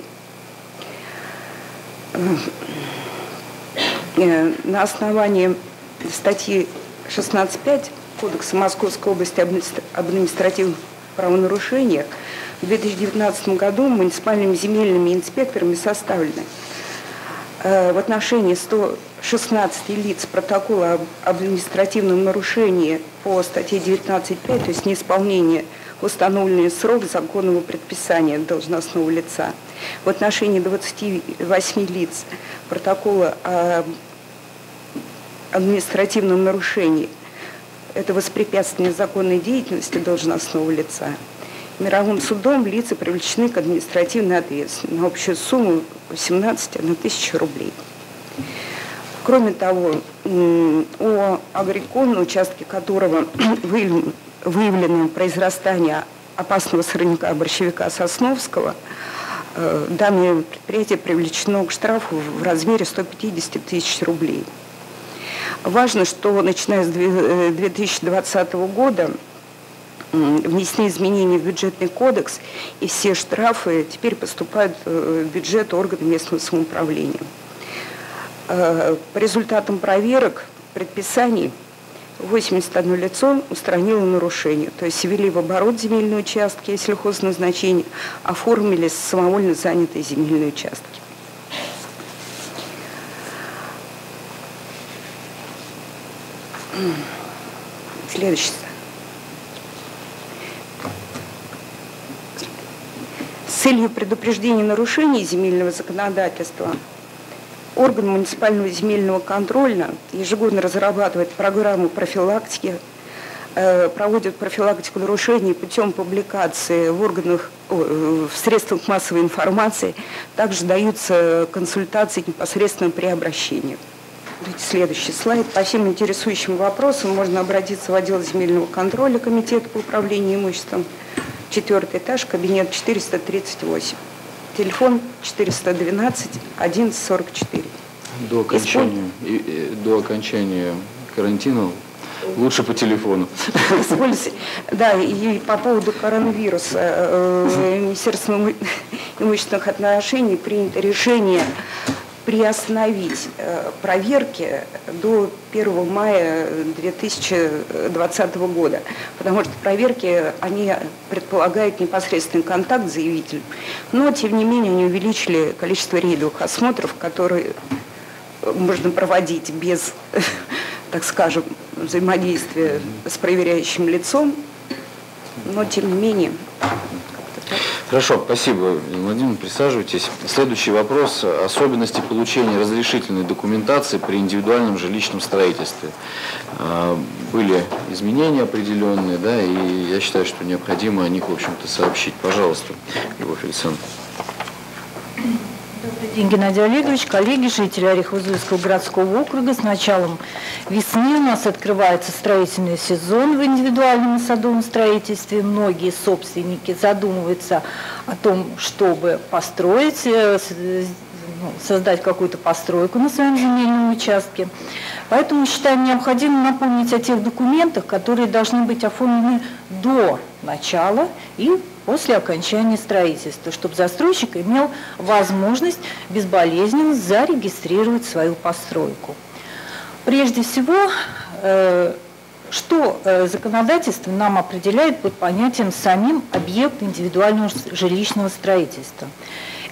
На основании статьи шестнадцать пять Кодекса Московской области об административных правонарушениях в две тысячи девятнадцатом году муниципальными земельными инспекторами составлены в отношении ста шестнадцати лиц протокола об административном нарушении по статье девятнадцать пять, то есть неисполнение в установленный срок законного предписания должностного лица. В отношении двадцати восьми лиц протокола об административном нарушении – это воспрепятствование законной деятельности должностного лица. Мировым судом лица привлечены к административной ответственности на общую сумму восемнадцать тысяч рублей. Кроме того, о Агрикон, на участке которого выявлено произрастание опасного сорняка борщевика сосновского, данное предприятие привлечено к штрафу в размере ста пятидесяти тысяч рублей. Важно, что начиная с две тысячи двадцатого года внесены изменения в бюджетный кодекс, и все штрафы теперь поступают в бюджет органа местного самоуправления. По результатам проверок, предписаний, восемьдесят одно лицо устранило нарушение, то есть ввели в оборот земельные участки сельхозназначения, оформили самовольно занятые земельные участки. Следующий. С целью предупреждения нарушений земельного законодательства орган муниципального земельного контроля ежегодно разрабатывает программу профилактики, э, проводит профилактику нарушений путем публикации в органах, в средствах массовой информации, также даются консультации непосредственно при обращении. Следующий слайд. По всем интересующим вопросам можно обратиться в отдел земельного контроля Комитета по управлению имуществом, четвертый этаж, кабинет четыреста тридцать восемь. Телефон четыреста двенадцать одиннадцать сорок четыре. До окончания, и, и, до окончания карантина лучше по телефону. Да, и по поводу коронавируса. Министерство имущественных отношений принято решение приостановить проверки до первого мая две тысячи двадцатого года, потому что проверки, они предполагают непосредственный контакт с заявителем, но, тем не менее, они увеличили количество рейдовых осмотров, которые можно проводить без, так скажем, взаимодействия с проверяющим лицом, но, тем не менее... Хорошо, спасибо, Владимир, присаживайтесь. Следующий вопрос. Особенности получения разрешительной документации при индивидуальном жилищном строительстве. Были изменения определенные, да, и я считаю, что необходимо о них, в общем-то, сообщить. Пожалуйста, Любовь Александровна. Добрый день, Геннадий Олегович, коллеги, жители Орехово-Зуевского городского округа. С началом весны у нас открывается строительный сезон в индивидуальном и садовом строительстве. Многие собственники задумываются о том, чтобы построить, создать какую-то постройку на своем земельном участке. Поэтому считаем необходимым напомнить о тех документах, которые должны быть оформлены до начала и после окончания строительства, чтобы застройщик имел возможность безболезненно зарегистрировать свою постройку. Прежде всего, что законодательство нам определяет под понятием самим объект индивидуального жилищного строительства?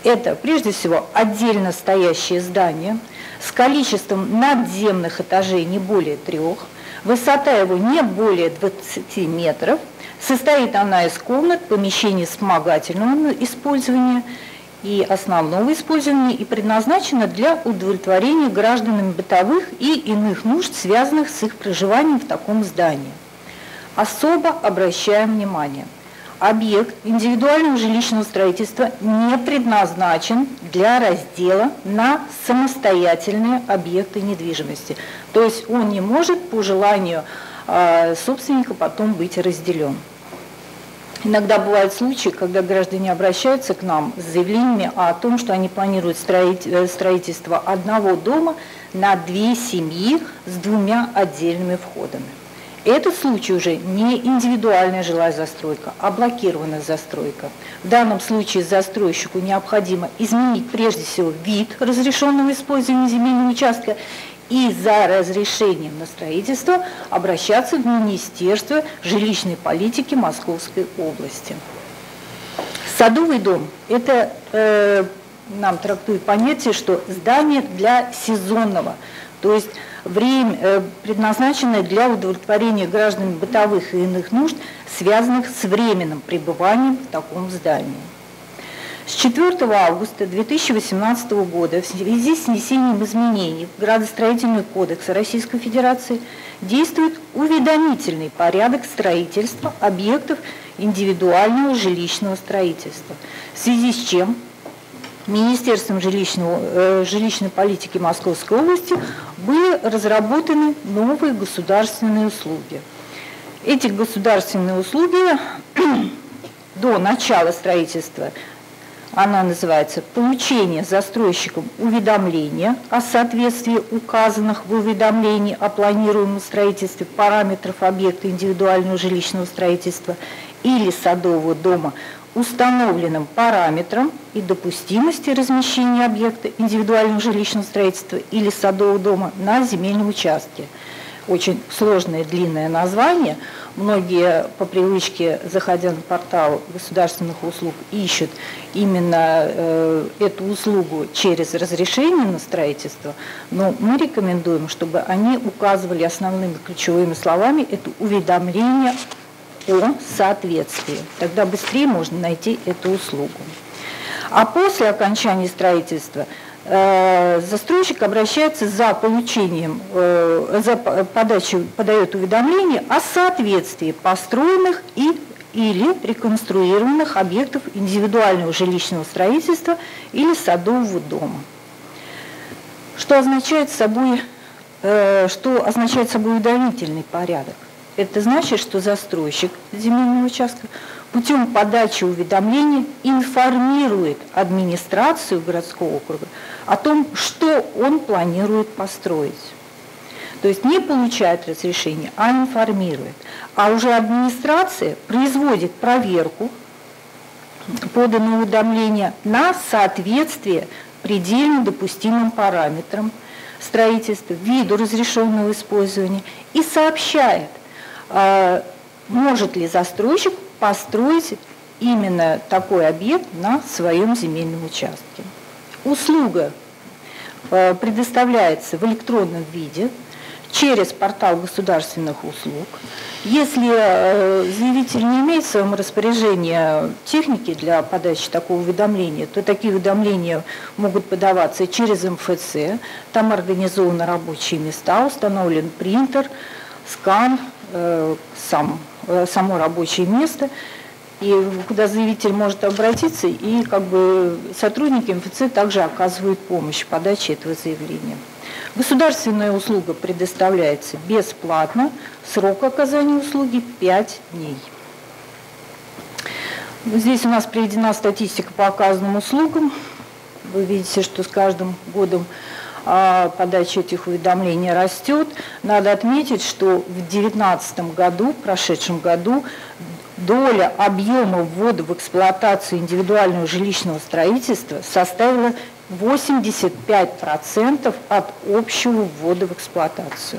Это, прежде всего, отдельно стоящее здание с количеством надземных этажей не более трех, высота его не более двадцати метров, состоит она из комнат, помещений вспомогательного использования и основного использования и предназначена для удовлетворения гражданами бытовых и иных нужд, связанных с их проживанием в таком здании. Особо обращаем внимание. Объект индивидуального жилищного строительства не предназначен для раздела на самостоятельные объекты недвижимости. То есть он не может по желанию э, собственника потом быть разделен. Иногда бывают случаи, когда граждане обращаются к нам с заявлениями о том, что они планируют строительство одного дома на две семьи с двумя отдельными входами. Этот случай уже не индивидуальная жилая застройка, а блокированная застройка. В данном случае застройщику необходимо изменить прежде всего вид разрешенного использования земельного участка и за разрешением на строительство обращаться в Министерство жилищной политики Московской области. Садовый дом – это э, нам трактует понятие, что здание для сезонного, то есть время, э, предназначенное для удовлетворения граждан бытовых и иных нужд, связанных с временным пребыванием в таком здании. С четвёртого августа две тысячи восемнадцатого года в связи с внесением изменений в Градостроительный кодекс Российской Федерации действует уведомительный порядок строительства объектов индивидуального жилищного строительства, в связи с чем Министерством жилищного, э, жилищной политики Московской области были разработаны новые государственные услуги. Эти государственные услуги до начала строительства, она называется «Получение застройщиком уведомления о соответствии указанных в уведомлении о планируемом строительстве параметров объекта индивидуального жилищного строительства или садового дома установленным параметрам и допустимости размещения объекта индивидуального жилищного строительства или садового дома на земельном участке». Очень сложное, длинное название. Многие по привычке, заходя на портал государственных услуг, ищут именно э, эту услугу через разрешение на строительство, но мы рекомендуем, чтобы они указывали основными ключевыми словами это уведомление о соответствии. Тогда быстрее можно найти эту услугу. А после окончания строительства э, застройщик обращается за получением, э, за подачу, подает уведомление о соответствии построенных и или реконструированных объектов индивидуального жилищного строительства или садового дома. Что означает собой, э, что означает собой уведомительный порядок? Это значит, что застройщик земельного участка путем подачи уведомления информирует администрацию городского округа о том, что он планирует построить. То есть не получает разрешение, а информирует. А уже администрация производит проверку поданного уведомления на соответствие предельно допустимым параметрам строительства, виду разрешенного использования и сообщает, может ли застройщик построить именно такой объект на своем земельном участке. Услуга предоставляется в электронном виде через портал государственных услуг. Если заявитель не имеет в своем распоряжении техники для подачи такого уведомления, то такие уведомления могут подаваться через эм эф цэ. Там организованы рабочие места, установлен принтер, скан, сам, само рабочее место, и куда заявитель может обратиться, и как бы сотрудники эм эф цэ также оказывают помощь в подаче этого заявления. Государственная услуга предоставляется бесплатно, срок оказания услуги пять дней. Здесь у нас приведена статистика по оказанным услугам. Вы видите, что с каждым годом подача этих уведомлений растет. Надо отметить, что в две тысячи девятнадцатом году, в прошедшем году, доля объема ввода в эксплуатацию индивидуального жилищного строительства составила восемьдесят пять процентов от общего ввода в эксплуатацию.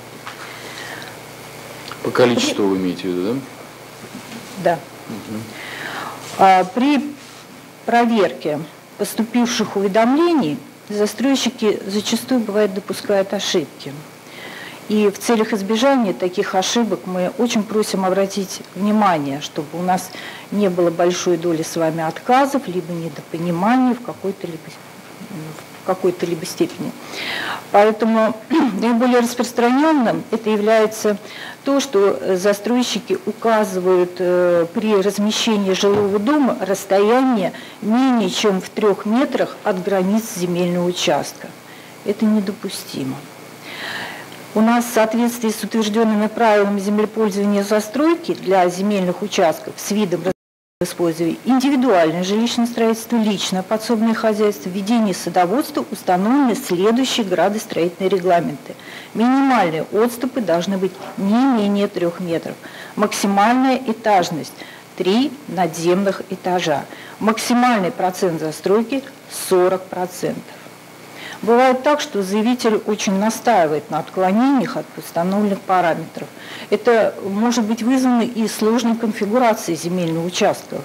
По количеству вы имеете в виду, да? Да. Угу. При проверке поступивших уведомлений застройщики зачастую, бывает, допускают ошибки. И в целях избежания таких ошибок мы очень просим обратить внимание, чтобы у нас не было большой доли с вами отказов, либо недопонимания в какой-то либо, в какой-то либо степени. Поэтому наиболее распространенным это является то, что застройщики указывают э, при размещении жилого дома расстояние менее чем в трех метрах от границ земельного участка. Это недопустимо. У нас в соответствии с утвержденными правилами землепользования застройки для земельных участков с видом использования индивидуальное жилищное строительство, личное подсобное хозяйство, ведение садоводства установлены следующие градостроительные регламенты. Минимальные отступы должны быть не менее трех метров. Максимальная этажность – три надземных этажа. Максимальный процент застройки – сорок процентов. Бывает так, что заявитель очень настаивает на отклонениях от установленных параметров. Это может быть вызвано и сложной конфигурацией земельного участка.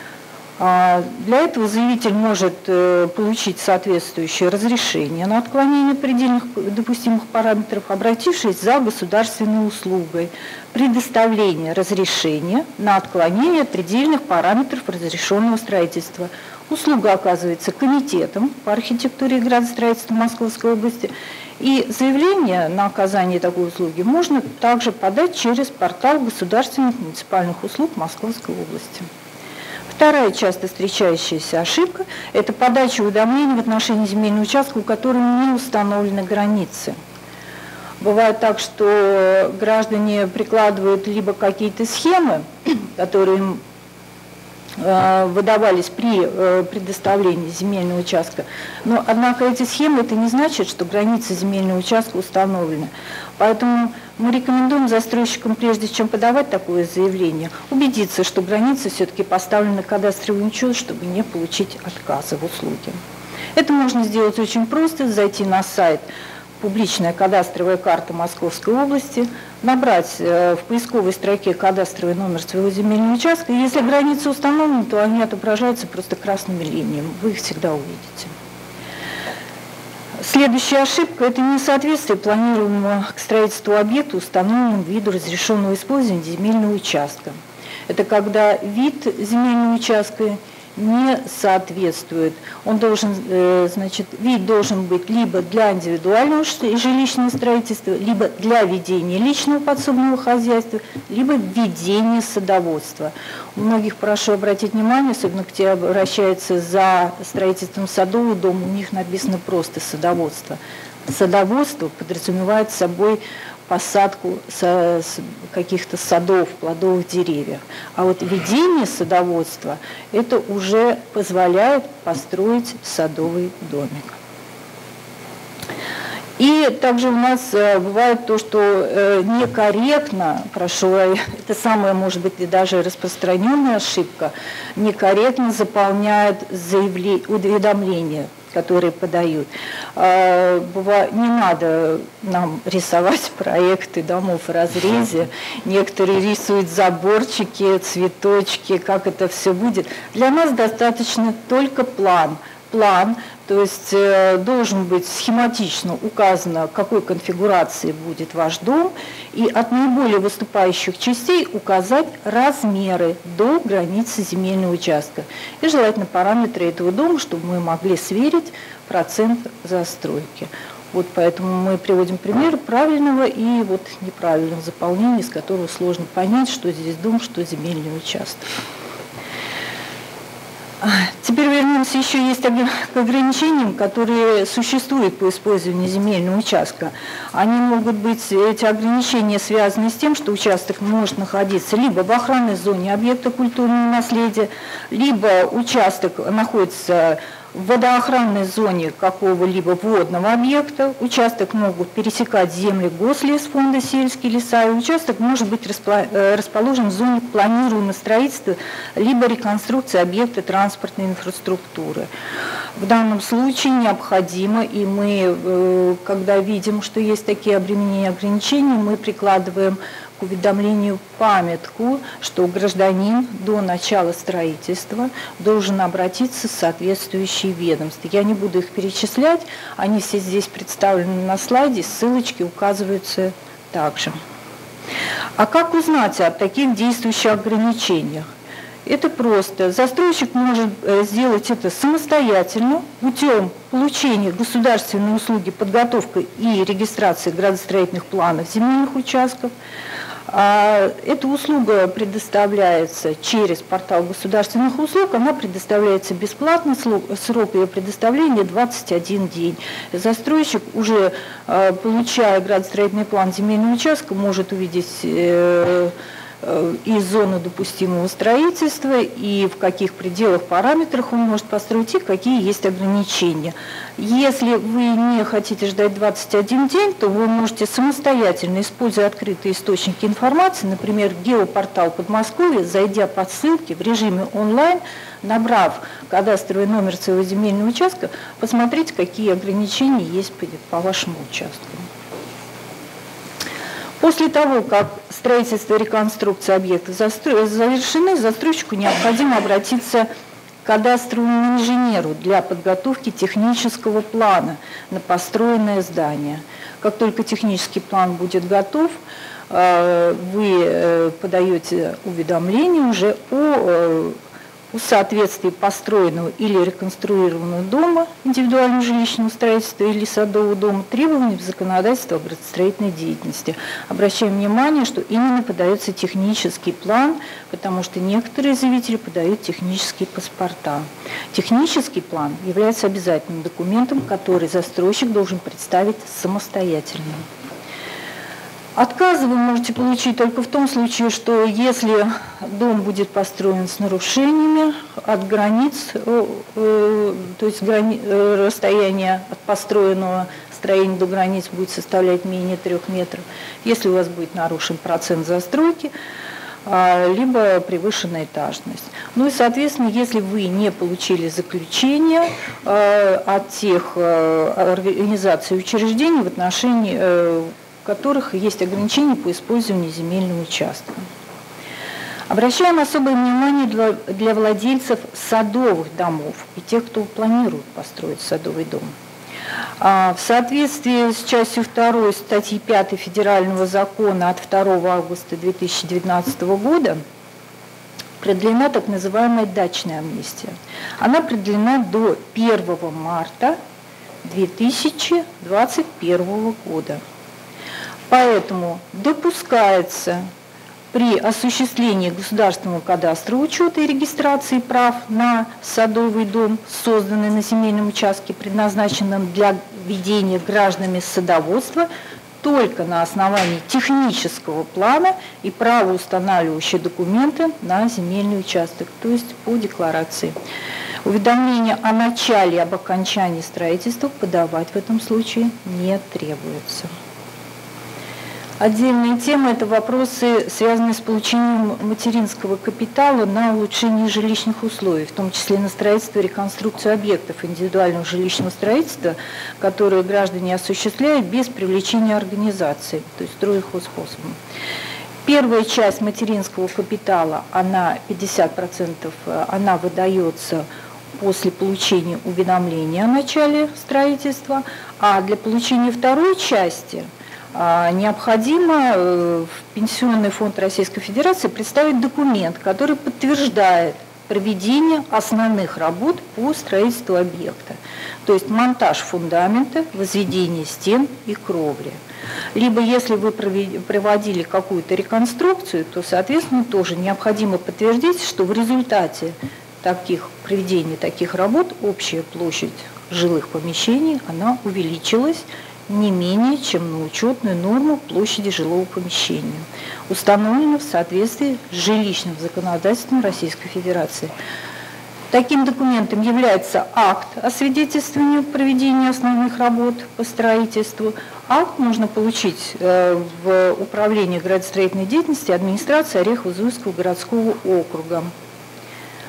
Для этого заявитель может получить соответствующее разрешение на отклонение предельных допустимых параметров, обратившись за государственной услугой предоставления разрешения на отклонение предельных параметров разрешенного строительства. Услуга оказывается комитетом по архитектуре и градостроительству Московской области, и заявление на оказание такой услуги можно также подать через портал государственных муниципальных услуг Московской области. Вторая часто встречающаяся ошибка – это подача уведомлений в отношении земельного участка, у которого не установлены границы. Бывает так, что граждане прикладывают либо какие-то схемы, которые им выдавались при предоставлении земельного участка. Но, однако, эти схемы, это не значит, что границы земельного участка установлены. Поэтому мы рекомендуем застройщикам, прежде чем подавать такое заявление, убедиться, что границы все-таки поставлены на кадастровый учет, чтобы не получить отказа в услуге. Это можно сделать очень просто, зайти на сайт «Публичная кадастровая карта Московской области», набрать в поисковой строке кадастровый номер своего земельного участка, и если границы установлены, то они отображаются просто красными линиями, вы их всегда увидите. Следующая ошибка – это несоответствие планируемого к строительству объекта установленному виду разрешенного использования земельного участка. Это когда вид земельного участка не соответствует. Он должен, значит, вид должен быть либо для индивидуального жилищного строительства, либо для ведения личного подсобного хозяйства, либо ведения садоводства. У многих, прошу обратить внимание, особенно те обращаются за строительством садового дома, у них написано просто садоводство. Садоводство подразумевает собой посадку каких-то садов, плодовых деревьев. А вот ведение садоводства – это уже позволяет построить садовый домик. И также у нас бывает то, что некорректно, прошу, это самая, может быть, и даже распространенная ошибка, некорректно заполняют заявление, уведомления, которые подают. Не надо нам рисовать проекты домов в разрезе. Некоторые рисуют заборчики, цветочки, как это все будет. Для нас достаточно только план. План, то есть должен быть схематично указано, какой конфигурации будет ваш дом, и от наиболее выступающих частей указать размеры до границы земельного участка. И желательно параметры этого дома, чтобы мы могли сверить процент застройки. Вот поэтому мы приводим пример правильного и вот неправильного заполнения, из которого сложно понять, что здесь дом, что земельный участок. Теперь вернемся, еще есть к ограничениям, которые существуют по использованию земельного участка. Они могут быть, эти ограничения связаны с тем, что участок может находиться либо в охранной зоне объекта культурного наследия, либо участок находится в водоохранной зоне какого-либо водного объекта. Участок могут пересекать земли Гослесфонда, сельские леса, и участок может быть расположен в зоне планируемого строительства либо реконструкции объекта транспортной инфраструктуры. В данном случае необходимо, и мы, когда видим, что есть такие обременения и ограничения, мы прикладываем к уведомлению памятку, что гражданин до начала строительства должен обратиться в соответствующие ведомства. Я не буду их перечислять, они все здесь представлены на слайде, ссылочки указываются также. А как узнать о таких действующих ограничениях? Это просто. Застройщик может сделать это самостоятельно путем получения государственной услуги подготовка и регистрации градостроительных планов земельных участков. Эта услуга предоставляется через портал государственных услуг, она предоставляется бесплатно, срок ее предоставления двадцать один день. Застройщик, уже получая градостроительный план земельного участка, может увидеть и зону допустимого строительства, и в каких пределах, параметрах он может построить, и какие есть ограничения. Если вы не хотите ждать двадцать один день, то вы можете самостоятельно, используя открытые источники информации, например, геопортал Подмосковья, зайдя по ссылке в режиме онлайн, набрав кадастровый номер своего земельного участка, посмотреть, какие ограничения есть по вашему участку. После того, как строительство и реконструкция объектов завершены, застройщику необходимо обратиться к кадастровому инженеру для подготовки технического плана на построенное здание. Как только технический план будет готов, вы подаете уведомление уже о о соответствии построенного или реконструированного дома, индивидуального жилищного строительства или садового дома требованиям законодательства о градостроительной деятельности. Обращаем внимание, что именно подается технический план, потому что некоторые заявители подают технические паспорта. Технический план является обязательным документом, который застройщик должен представить самостоятельно. Отказы вы можете получить только в том случае, что если дом будет построен с нарушениями от границ, то есть расстояние от построенного строения до границ будет составлять менее трех метров, если у вас будет нарушен процент застройки, либо превышена этажность. Ну и, соответственно, если вы не получили заключение от тех организаций и учреждений, в отношении в которых есть ограничения по использованию земельного участка. Обращаем особое внимание для, для владельцев садовых домов и тех, кто планирует построить садовый дом. А, в соответствии с частью второй статьи пятой Федерального закона от второго августа две тысячи девятнадцатого года продлена так называемая дачная амнистия. Она продлена до первого марта две тысячи двадцать первого года. Поэтому допускается при осуществлении государственного кадастра учета и регистрации прав на садовый дом, созданный на земельном участке, предназначенном для ведения гражданами садоводства, только на основании технического плана и правоустанавливающего документа на земельный участок, то есть по декларации. Уведомление о начале и об окончании строительства подавать в этом случае не требуется. Отдельная тема – это вопросы, связанные с получением материнского капитала на улучшение жилищных условий, в том числе на строительство и реконструкцию объектов индивидуального жилищного строительства, которые граждане осуществляют без привлечения организации, то есть строехозспособом. Первая часть материнского капитала, она пятьдесят процентов, она выдается после получения уведомления о начале строительства, а для получения второй части – необходимо в Пенсионный фонд Российской Федерации представить документ, который подтверждает проведение основных работ по строительству объекта, то есть монтаж фундамента, возведение стен и кровли. Либо если вы проводили какую-то реконструкцию, то, соответственно, тоже необходимо подтвердить, что в результате таких проведения таких работ общая площадь жилых помещений она увеличилась не менее, чем на учетную норму площади жилого помещения, установлено в соответствии с жилищным законодательством Российской Федерации. Таким документом является акт о свидетельствовании проведения основных работ по строительству. Акт можно получить в Управлении градостроительной деятельности администрации Орехово-Зуевского городского округа.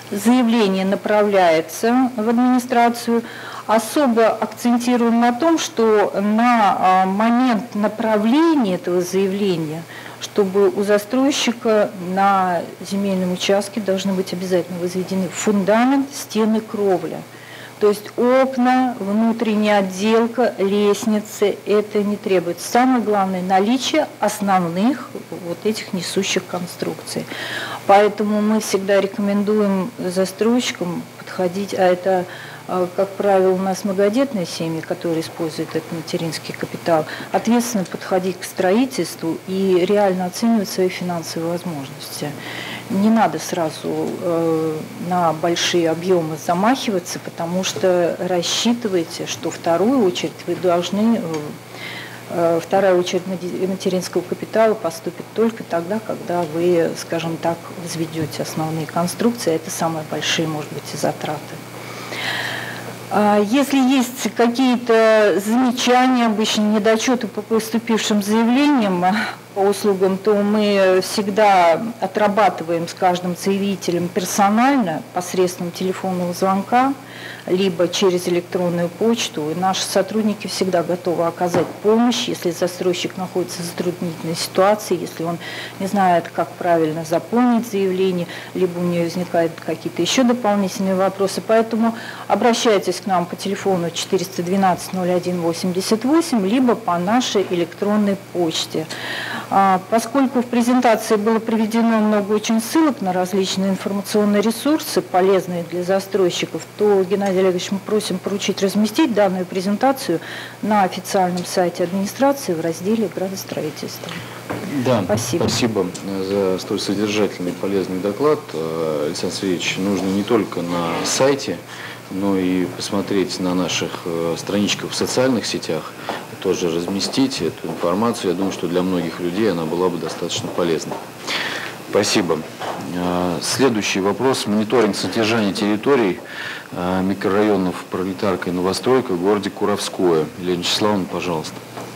заявление направляется в администрацию. Особо акцентируем на том, что на момент направления этого заявления, чтобы у застройщика на земельном участке должны быть обязательно возведены фундамент, стены, кровля. То есть окна, внутренняя отделка, лестницы, это не требуется. Самое главное – наличие основных вот этих несущих конструкций. Поэтому мы всегда рекомендуем застройщикам подходить, а это, как правило, у нас многодетные семьи, которые используют этот материнский капитал, ответственно подходить к строительству и реально оценивать свои финансовые возможности. Не надо сразу э, на большие объемы замахиваться, потому что рассчитывайте, что вторую очередь вы должны, э, вторая очередь материнского капитала поступит только тогда, когда вы, скажем так, возведете основные конструкции, это самые большие, может быть, и затраты. Если есть какие-то замечания, обычно недочеты по поступившим заявлениям по услугам, то мы всегда отрабатываем с каждым заявителем персонально посредством телефонного звонка, либо через электронную почту. И наши сотрудники всегда готовы оказать помощь, если застройщик находится в затруднительной ситуации, если он не знает, как правильно заполнить заявление, либо у него возникают какие-то еще дополнительные вопросы. Поэтому обращайтесь к нам по телефону четыреста двенадцать ноль один восемьдесят восемь, либо по нашей электронной почте. Поскольку в презентации было приведено много очень ссылок на различные информационные ресурсы, полезные для застройщиков, то, Геннадий Олегович, мы просим поручить разместить данную презентацию на официальном сайте администрации в разделе градостроительства. Да, спасибо. Спасибо за столь содержательный и полезный доклад. Александр Сергеевич, нужно не только на сайте, но и посмотреть на наших страничках в социальных сетях, тоже разместить эту информацию. Я думаю, что для многих людей она была бы достаточно полезна. Спасибо. Следующий вопрос. Мониторинг содержания территорий микрорайонов Пролетарка и Новостройка в городе Куровское. Елена Вячеславовна, пожалуйста.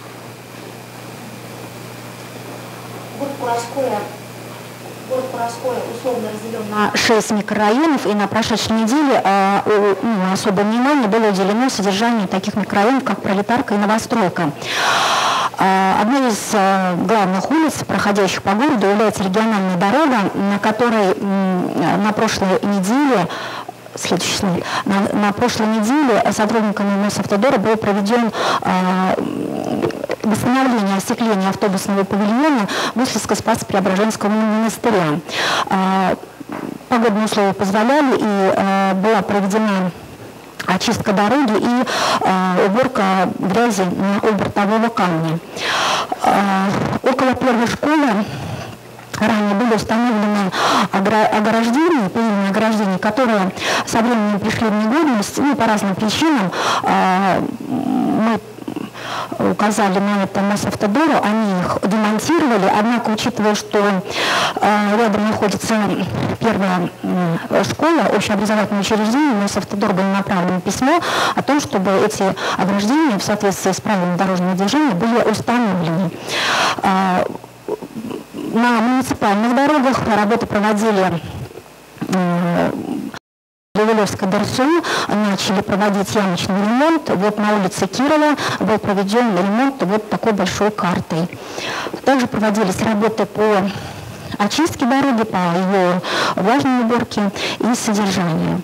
Город Куровское, город Куровское условно разделен на шесть микрорайонов, и на прошедшей неделе э, ну, особое внимание было уделено содержанию таких микрорайонов, как Пролетарка и Новостройка. Одной из главных улиц, проходящих по городу, является региональная дорога, на которой на прошлой неделе, следующий слайд, на, на прошлой неделе сотрудниками Мосавтодора был проведен восстановление остекления автобусного павильона Высловска Спасо-Преображенского монастыря. Погодные условия позволяли, и была проведена очистка дороги и э, уборка грязи на бортового камня. Э, около первой школы ранее были установлены ограждения, пыльные ограждения, которые со временем пришли в негодность, ну, по разным причинам. Э, мы указали на это Мосавтодору, они их демонтировали, однако, учитывая, что э, рядом находится первая э, школа, общеобразовательное учреждение, Мосавтодор было направлено письмо о том, чтобы эти ограждения в соответствии с правилами дорожного движения были установлены. Э, на муниципальных дорогах работы проводили э, Левелевской ДРСУ, начали проводить ямочный ремонт. Вот на улице Кирова был проведен ремонт вот такой большой картой. Также проводились работы по очистке дороги, по ее влажной уборке и содержанию.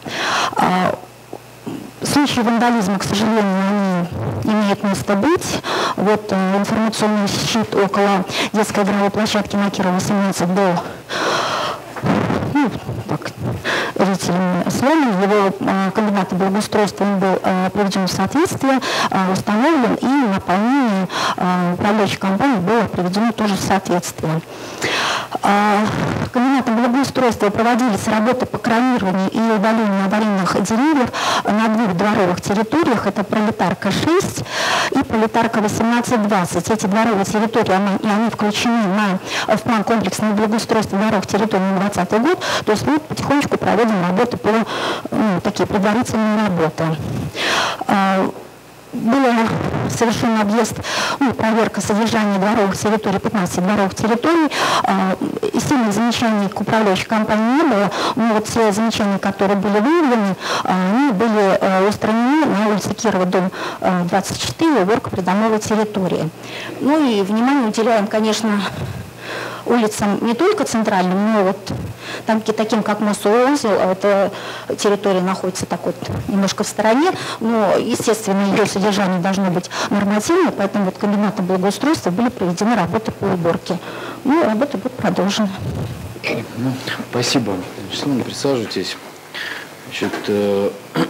Случаи вандализма, к сожалению, они имеют место быть. Вот информационный щит около детской игровой площадки на Кирова восемнадцать был, ну, так, жителями сломан, его э, комбинат благоустройства был э, приведен в соответствие, э, установлен, и наполнение э, управляющей компании было приведено тоже в соответствие. Э, комбинатом благоустройства проводились работы по кронированию и удалению аварийных деревьев на двух дворовых территориях, это Пролетарка шесть и Пролетарка восемнадцать двадцать. Эти дворовые территории, они, и они включены на, в план комплексного благоустройства дорог территории на двадцатый год, то есть мы потихонечку проводим работы по, ну, такие предварительные работы. Было совершен объезд, ну, проверка содержания дворовых территорий, пятнадцати дворовых территорий. И сильных замечаний к управляющей компании не было, но вот те замечания, которые были выявлены, они были устранены на улице Кирова, дом двадцать четыре, уборка придомовой территории. Ну и внимание уделяем, конечно, улицам не только центральным, но вот там, таким как Мосоузел, эта территория находится так вот немножко в стороне, но, естественно, ее содержание должно быть нормативное, поэтому вот комбинатом благоустройства были проведены работы по уборке. Ну, работы будут продолжены. Ну, спасибо. Вячеслав, присаживайтесь. Значит, э,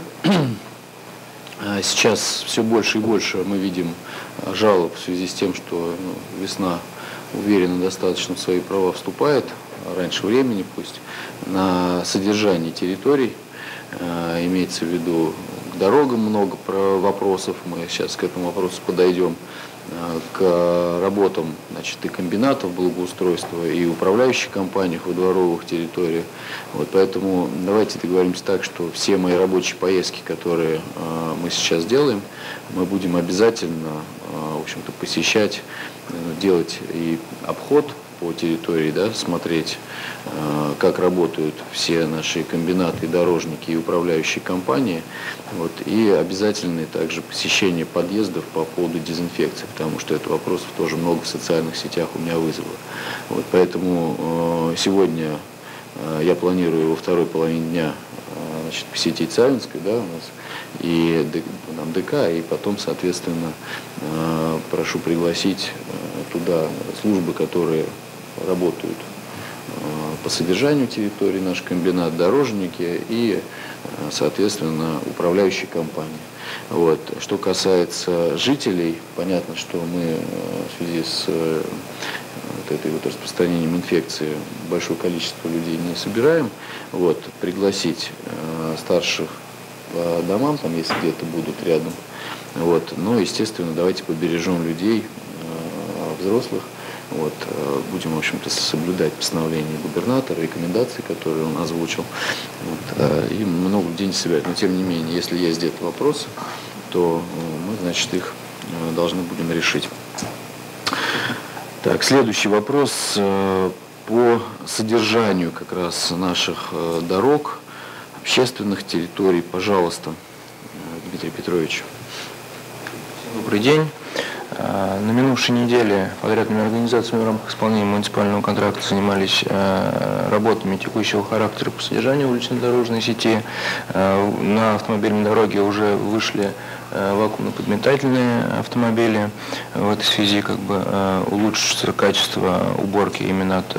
сейчас все больше и больше мы видим жалоб в связи с тем, что ну, весна уверенно достаточно в свои права вступает, раньше времени пусть, на содержание территорий. Э, имеется в виду к дорогам много про вопросов, мы сейчас к этому вопросу подойдем, э, к работам, значит, и комбинатов благоустройства, и управляющих компаний во дворовых территориях. Вот, поэтому давайте договоримся так, что все мои рабочие поездки, которые э, мы сейчас делаем, мы будем обязательно э, в общем-то, посещать, делать и обход по территории, да, смотреть, э, как работают все наши комбинаты, дорожники и управляющие компании. Вот, и обязательное также посещение подъездов по поводу дезинфекции, потому что это вопросов тоже много в социальных сетях у меня вызвало. Вот, поэтому э, сегодня э, я планирую во второй половине дня э, значит, посетить Савинскую, да, у нас, и нам ДК, и потом, соответственно, э, прошу пригласить э, туда службы, которые работают э, по содержанию территории, наш комбинат, дорожники и, э, соответственно, управляющие компании. Вот. Что касается жителей, понятно, что мы э, в связи с э, вот этой вот распространением инфекции большое количество людей не собираем. Вот. Пригласить э, старших по домам, там, если где-то будут рядом. Вот. Но, естественно, давайте побережем людей, э, взрослых. Вот. Будем, в общем-то, соблюдать постановление губернатора, рекомендации, которые он озвучил. Вот. И много людей не собирать. Но, тем не менее, если есть где-то вопросы, то мы, значит, их должны будем решить. Так, следующий вопрос по содержанию как раз наших дорог, общественных территорий. Пожалуйста, Дмитрий Петрович. Добрый день. На минувшей неделе подрядными организациями в рамках исполнения муниципального контракта занимались работами текущего характера по содержанию улично-дорожной сети. На автомобильной дороге уже вышли вакуумно-подметательные автомобили. В этой связи как бы улучшится качество уборки именно от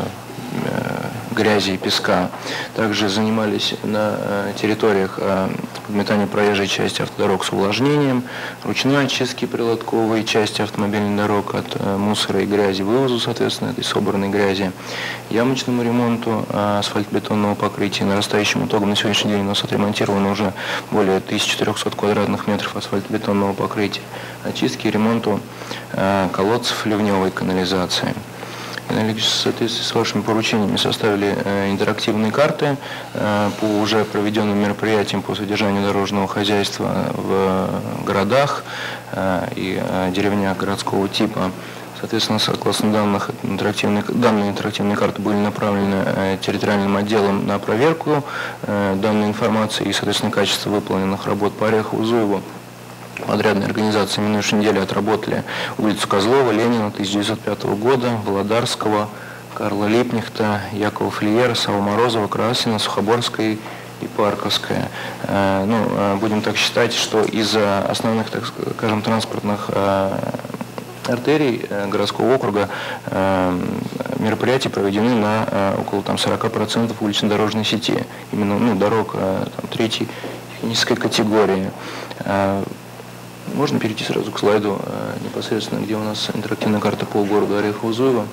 грязи и песка. Также занимались на территориях подметания проезжей части автодорог с увлажнением, ручной очистки прилотковой части автомобильных дорог от мусора и грязи, вывозу, соответственно, этой собранной грязи, ямочному ремонту асфальтобетонного покрытия. Нарастающим итогом на сегодняшний день у нас отремонтировано уже более тысячи четырёхсот квадратных метров асфальтобетонного покрытия, очистки и ремонту колодцев ливневой канализации. В соответствии с вашими поручениями составили э, интерактивные карты э, по уже проведенным мероприятиям по содержанию дорожного хозяйства в городах э, и э, деревнях городского типа. Соответственно, согласно данных, интерактивные, данные интерактивные карты были направлены э, территориальным отделом на проверку э, данной информации и, соответственно, качество выполненных работ по Орехову-Зуеву. Подрядные организации в минувшей неделе отработали улицу Козлова, Ленина, тысяча девятьсот пятого года, Володарского, Карла Липнихта, Якова Флиера, Савва Морозова, Красина, Сухоборская и Парковская. Э, ну, будем так считать, что из-за основных, так скажем, транспортных э, артерий э, городского округа э, мероприятия проведены на э, около там, сорока процентов улично-дорожной сети. Именно ну, дорог э, там, третьей технической категории. Э, Можно перейти сразу к слайду непосредственно, где у нас интерактивная карта по городу Орехово-Зуево.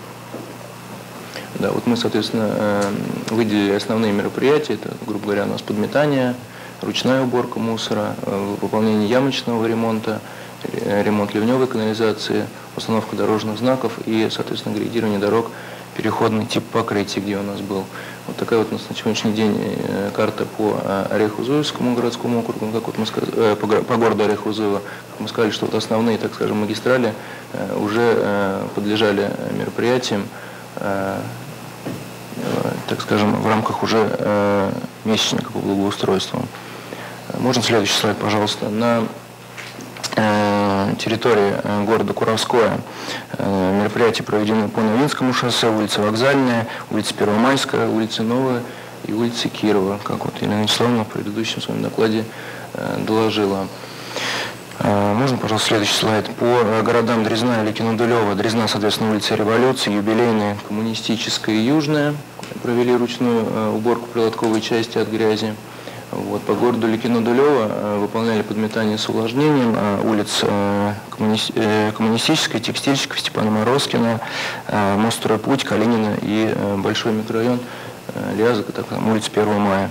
Да, вот мы, соответственно, выделили основные мероприятия. Это, грубо говоря, у нас подметание, ручная уборка мусора, выполнение ямочного ремонта, ремонт ливневой канализации, установка дорожных знаков и, соответственно, грейдирование дорог переходный тип покрытия, где у нас был. Вот такая вот у нас на сегодняшний день карта по Орехово-Зуевскому городскому округу, как вот мы сказали, по, по городу Орехово-Зуево, как мы сказали, что вот основные, так скажем, магистрали уже подлежали мероприятиям, так скажем, в рамках уже месячника по благоустройству. Можно следующий слайд, пожалуйста. На территории города Куровское мероприятия проведены по Новинскому шоссе, улица Вокзальная, улица Первомайская, улица Новая и улица Кирова, как вот Елена Вячеславовна в предыдущем своем докладе доложила. Можно, пожалуйста, следующий слайд. По городам Дрезна и Кинодулева. Дрезна, соответственно, улица Революции, Юбилейная, Коммунистическая и Южная. Провели ручную уборку прилотковой части от грязи. Вот, по городу Ликино-Дулево выполняли подметание с увлажнением улиц Коммунистической, Текстильщиков, Степана Морозкина, Мост-Стройпуть, Калинина и большой микрорайон Лязга, так, улица первого мая.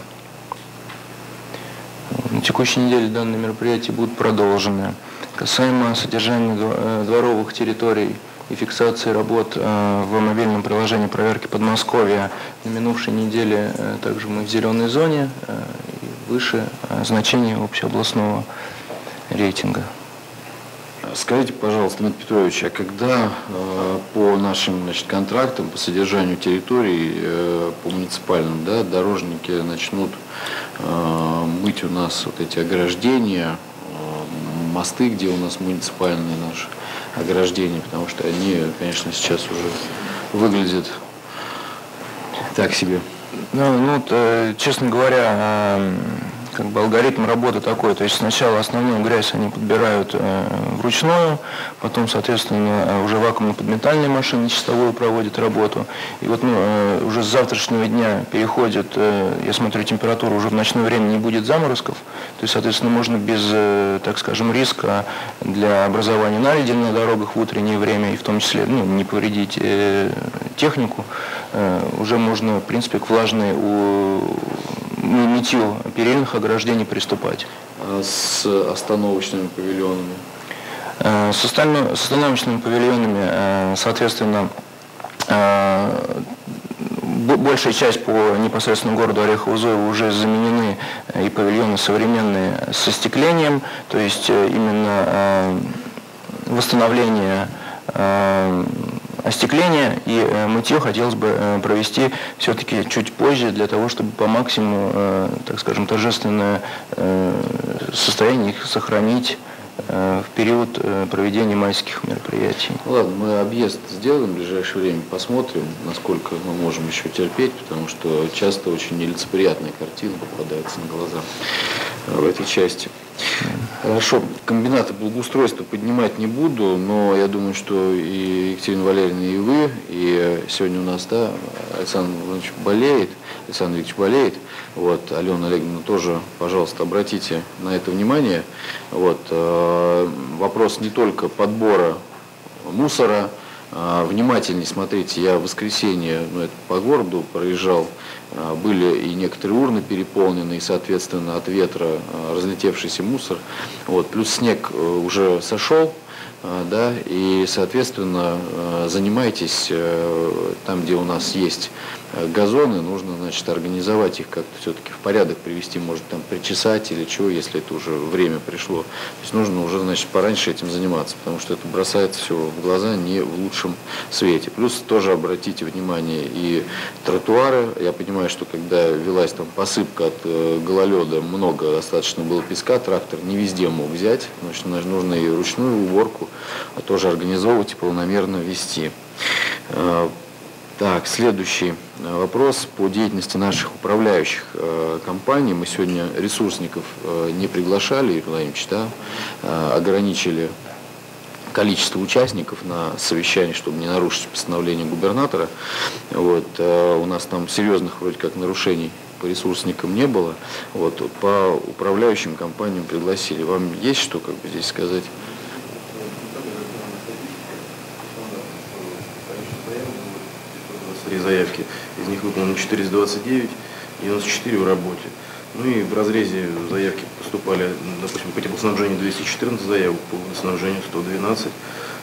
На текущей неделе данные мероприятия будут продолжены. Касаемо содержания дворовых территорий и фиксации работ в мобильном приложении проверки Подмосковья, на минувшей неделе также мы в зеленой зоне, выше значения общеобластного рейтинга. Скажите, пожалуйста, Дмитрий Петрович, а когда э, по нашим, значит, контрактам по содержанию территорий э, по муниципальным, да, дорожники начнут э, мыть у нас вот эти ограждения, э, мосты, где у нас муниципальные наши ограждения, потому что они, конечно, сейчас уже выглядят так себе. Ну, ну то, честно говоря, как бы алгоритм работы такой, то есть сначала основную грязь они подбирают э, вручную, потом, соответственно, уже вакуумно-подметальные машины чистовую проводят работу. И вот ну, э, уже с завтрашнего дня переходит, э, я смотрю, температура уже в ночное время не будет заморозков, то есть, соответственно, можно без, э, так скажем, риска для образования наледи на дорогах в утреннее время, и в том числе ну, не повредить э, технику, э, уже можно, в принципе, к влажной у мытью перильных ограждений приступать. А с остановочными павильонами? С, остально, с остановочными павильонами, соответственно, большая часть по непосредственно городу Орехово-Зуево уже заменены, и павильоны современные с остеклением, то есть именно восстановление остекление и э, мытье хотелось бы э, провести все-таки чуть позже, для того, чтобы по максимуму, э, так скажем, торжественное э, состояние их сохранить э, в период э, проведения майских мероприятий. Ладно, мы объезд сделаем в ближайшее время, посмотрим, насколько мы можем еще терпеть, потому что часто очень нелицеприятные картины попадаются на глаза в этой части. Хорошо, комбинаты благоустройства поднимать не буду, но я думаю, что и Екатерина Валерьевна, и вы, и сегодня у нас, да, Александр Владимирович болеет, Александр Викторович болеет, вот, Алена Олеговна тоже, пожалуйста, обратите на это внимание. Вот, э, вопрос не только подбора мусора, э, внимательнее смотрите, я в воскресенье, ну, это по городу проезжал, были и некоторые урны переполнены, и, соответственно, от ветра разлетевшийся мусор. Вот, плюс снег уже сошел, да, и, соответственно, занимайтесь там, где у нас есть газоны, нужно, значит, организовать их как-то все-таки в порядок привести, может, там, причесать или чего, если это уже время пришло. То есть нужно уже, значит, пораньше этим заниматься, потому что это бросается все в глаза не в лучшем свете. Плюс тоже обратите внимание и тротуары. Я понимаю, что когда велась там посыпка от э, гололеда, много достаточно было песка, трактор не везде мог взять, значит, нужно и ручную уборку а тоже организовывать и планомерно вести. Так, следующий вопрос по деятельности наших управляющих э, компаний. Мы сегодня ресурсников э, не приглашали, Юрий Владимирович, да, э, ограничили количество участников на совещании, чтобы не нарушить постановление губернатора. Вот, э, у нас там серьезных вроде как нарушений по ресурсникам не было. Вот, по управляющим компаниям пригласили. Вам есть что как бы здесь сказать? Три заявки, из них выполнено четыреста двадцать девять, девяносто четыре в работе. Ну и в разрезе заявки поступали, допустим, по теплоснабжению двести четырнадцать заявок, по водоснабжению сто двенадцать,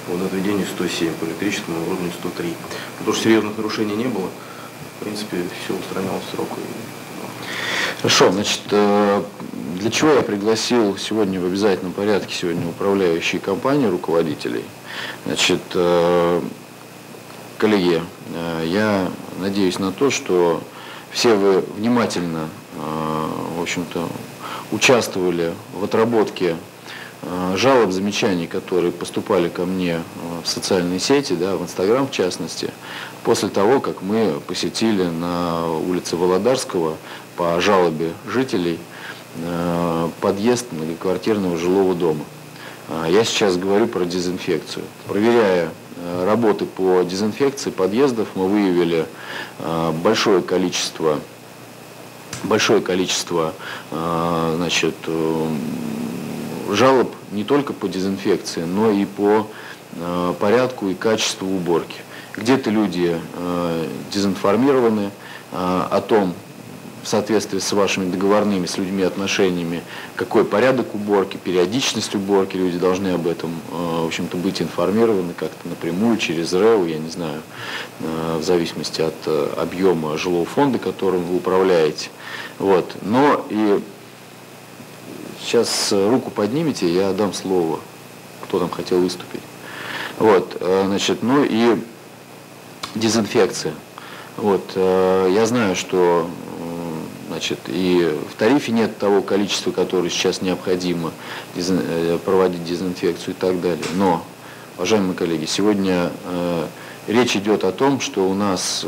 водоотведению сто семь, по электрическому оборудованию сто три. Потому что серьезных нарушений не было. В принципе, все устранялось в срок. Хорошо, значит, для чего я пригласил сегодня в обязательном порядке сегодня управляющие компании, руководителей? Значит, коллеги, я надеюсь на то, что все вы внимательно, в общем-то, участвовали в отработке жалоб, замечаний, которые поступали ко мне в социальные сети, да, в Инстаграм в частности, после того, как мы посетили на улице Володарского по жалобе жителей подъезд многоквартирного жилого дома. Я сейчас говорю про дезинфекцию. Проверяя работы по дезинфекции подъездов, мы выявили большое количество, большое количество, значит, жалоб не только по дезинфекции, но и по э, порядку и качеству уборки. Где-то люди э, дезинформированы э, о том, в соответствии с вашими договорными с людьми отношениями, какой порядок уборки, периодичность уборки, люди должны об этом, э, в общем-то, быть информированы как-то напрямую, через РЭО, я не знаю, э, в зависимости от э, объема жилого фонда, которым вы управляете. Вот. Но и сейчас руку поднимите, я дам слово, кто там хотел выступить. Вот, значит, ну и дезинфекция. Вот, я знаю, что, значит, и в тарифе нет того количества, которое сейчас необходимо проводить дезинфекцию и так далее. Но, уважаемые коллеги, сегодня речь идет о том, что у нас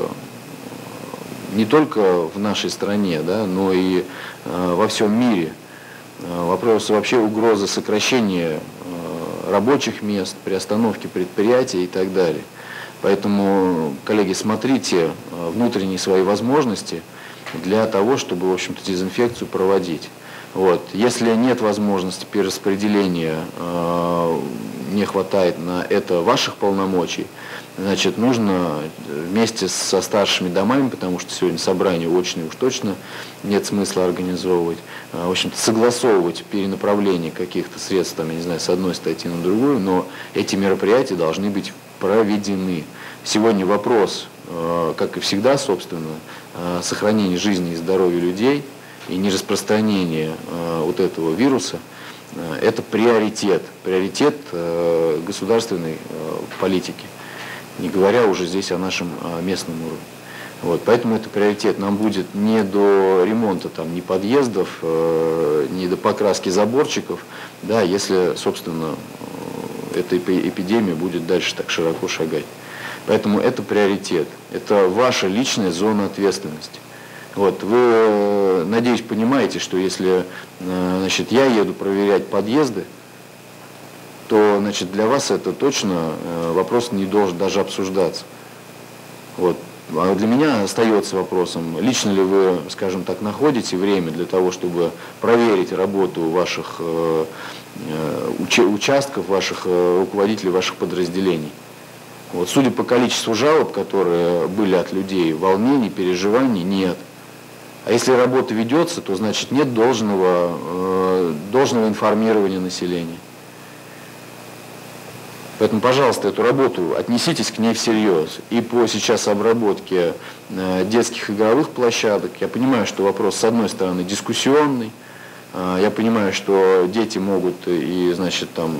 не только в нашей стране, да, но и во всем мире вопрос вообще угрозы сокращения рабочих мест, приостановки предприятий и так далее. Поэтому, коллеги, смотрите внутренние свои возможности для того, чтобы, в общем-то, дезинфекцию проводить. Вот. Если нет возможности перераспределения, не хватает на это ваших полномочий, значит, нужно вместе со старшими домами, потому что сегодня собрание очное уж точно нет смысла организовывать, в общем-то, согласовывать перенаправление каких-то средств, там, я не знаю, с одной статьи на другую, но эти мероприятия должны быть проведены. Сегодня вопрос, как и всегда, собственно, сохранения жизни и здоровья людей и нераспространения вот этого вируса, это приоритет, приоритет государственной политики, не говоря уже здесь о нашем местном уровне. Вот, поэтому это приоритет. Нам будет не до ремонта там, ни подъездов, ни до покраски заборчиков, да, если, собственно, эта эпидемия будет дальше так широко шагать. Поэтому это приоритет. Это ваша личная зона ответственности. Вот, вы, надеюсь, понимаете, что если, значит, я еду проверять подъезды, то, значит, для вас это точно вопрос не должен даже обсуждаться. Вот. А для меня остается вопросом, лично ли вы, скажем так, находите время для того, чтобы проверить работу ваших э, уч участков, ваших э, руководителей, ваших подразделений. Вот. Судя по количеству жалоб, которые были от людей, волнений, переживаний нет. А если работа ведется, то значит нет должного, э, должного информирования населения. Поэтому, пожалуйста, эту работу отнеситесь к ней всерьез. И по сейчас обработке э, детских игровых площадок, я понимаю, что вопрос, с одной стороны, дискуссионный. Э, я понимаю, что дети могут и, значит, там,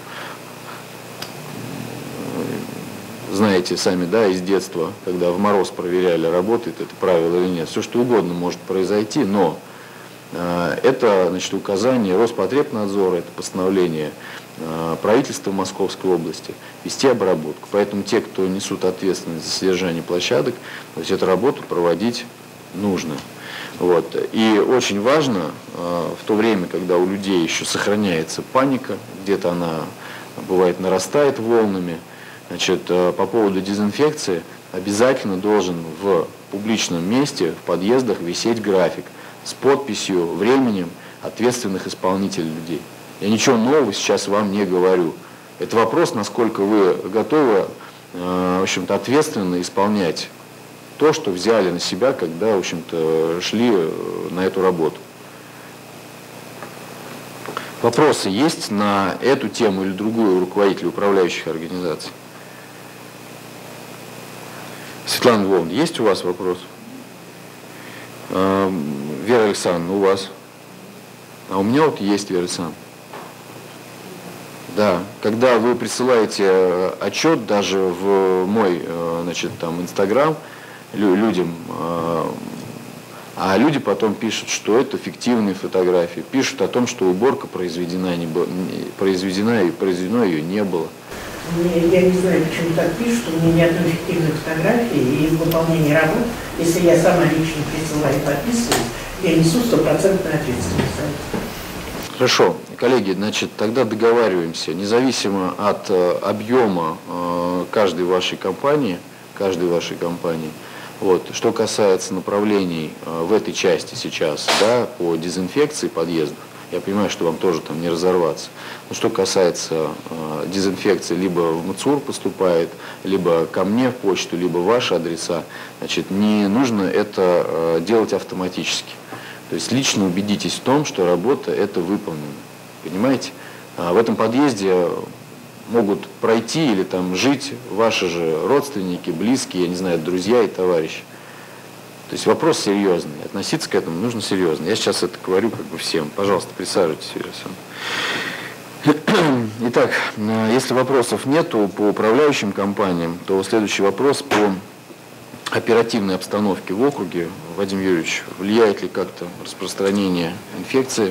знаете сами, да, из детства, когда в мороз проверяли, работает это правило или нет, все что угодно может произойти, но э, это, значит, указание Роспотребнадзора, это постановление э, правительства Московской области вести обработку. Поэтому те, кто несут ответственность за содержание площадок, то есть эту работу проводить нужно. Вот. И очень важно э, в то время, когда у людей еще сохраняется паника, где-то она бывает нарастает волнами. Значит, по поводу дезинфекции обязательно должен в публичном месте, в подъездах висеть график с подписью, временем ответственных исполнителей людей. Я ничего нового сейчас вам не говорю. Это вопрос, насколько вы готовы, в общем-то, ответственно исполнять то, что взяли на себя, когда, в общем-то, шли на эту работу. По Вопросы есть на эту тему или другую у руководителей управляющих организаций? Светлана Львовна, есть у вас вопрос? Э, Вера Александровна, у вас? А у меня вот есть, Вера Александровна. Да, когда вы присылаете отчет даже в мой, значит, там, Инстаграм людям, а люди потом пишут, что это фиктивные фотографии, пишут о том, что уборка произведена, не было, произведена и произведено ее не было. Я не знаю, почему так пишут, у меня ни одной фиктивной фотографии и выполнение работ, если я сама лично присылаю и подписываюсь, я несу стопроцентную ответственность. Хорошо, коллеги, значит, тогда договариваемся, независимо от э, объема э, каждой вашей компании, каждой вашей компании, вот, что касается направлений э, в этой части сейчас, да, по дезинфекции подъездов, я понимаю, что вам тоже там не разорваться, но что касается э, дезинфекции, либо в МЦУР поступает, либо ко мне в почту, либо ваши адреса, значит, не нужно это э, делать автоматически. То есть лично убедитесь в том, что работа это выполнена. Понимаете? А в этом подъезде могут пройти или там жить ваши же родственники, близкие, я не знаю, друзья и товарищи. То есть вопрос серьезный. Относиться к этому нужно серьезно. Я сейчас это говорю как бы всем. Пожалуйста, присаживайтесь, Юрий Александрович. Итак, если вопросов нету по управляющим компаниям, то следующий вопрос по оперативной обстановке в округе. Вадим Юрьевич, влияет ли как-то распространение инфекции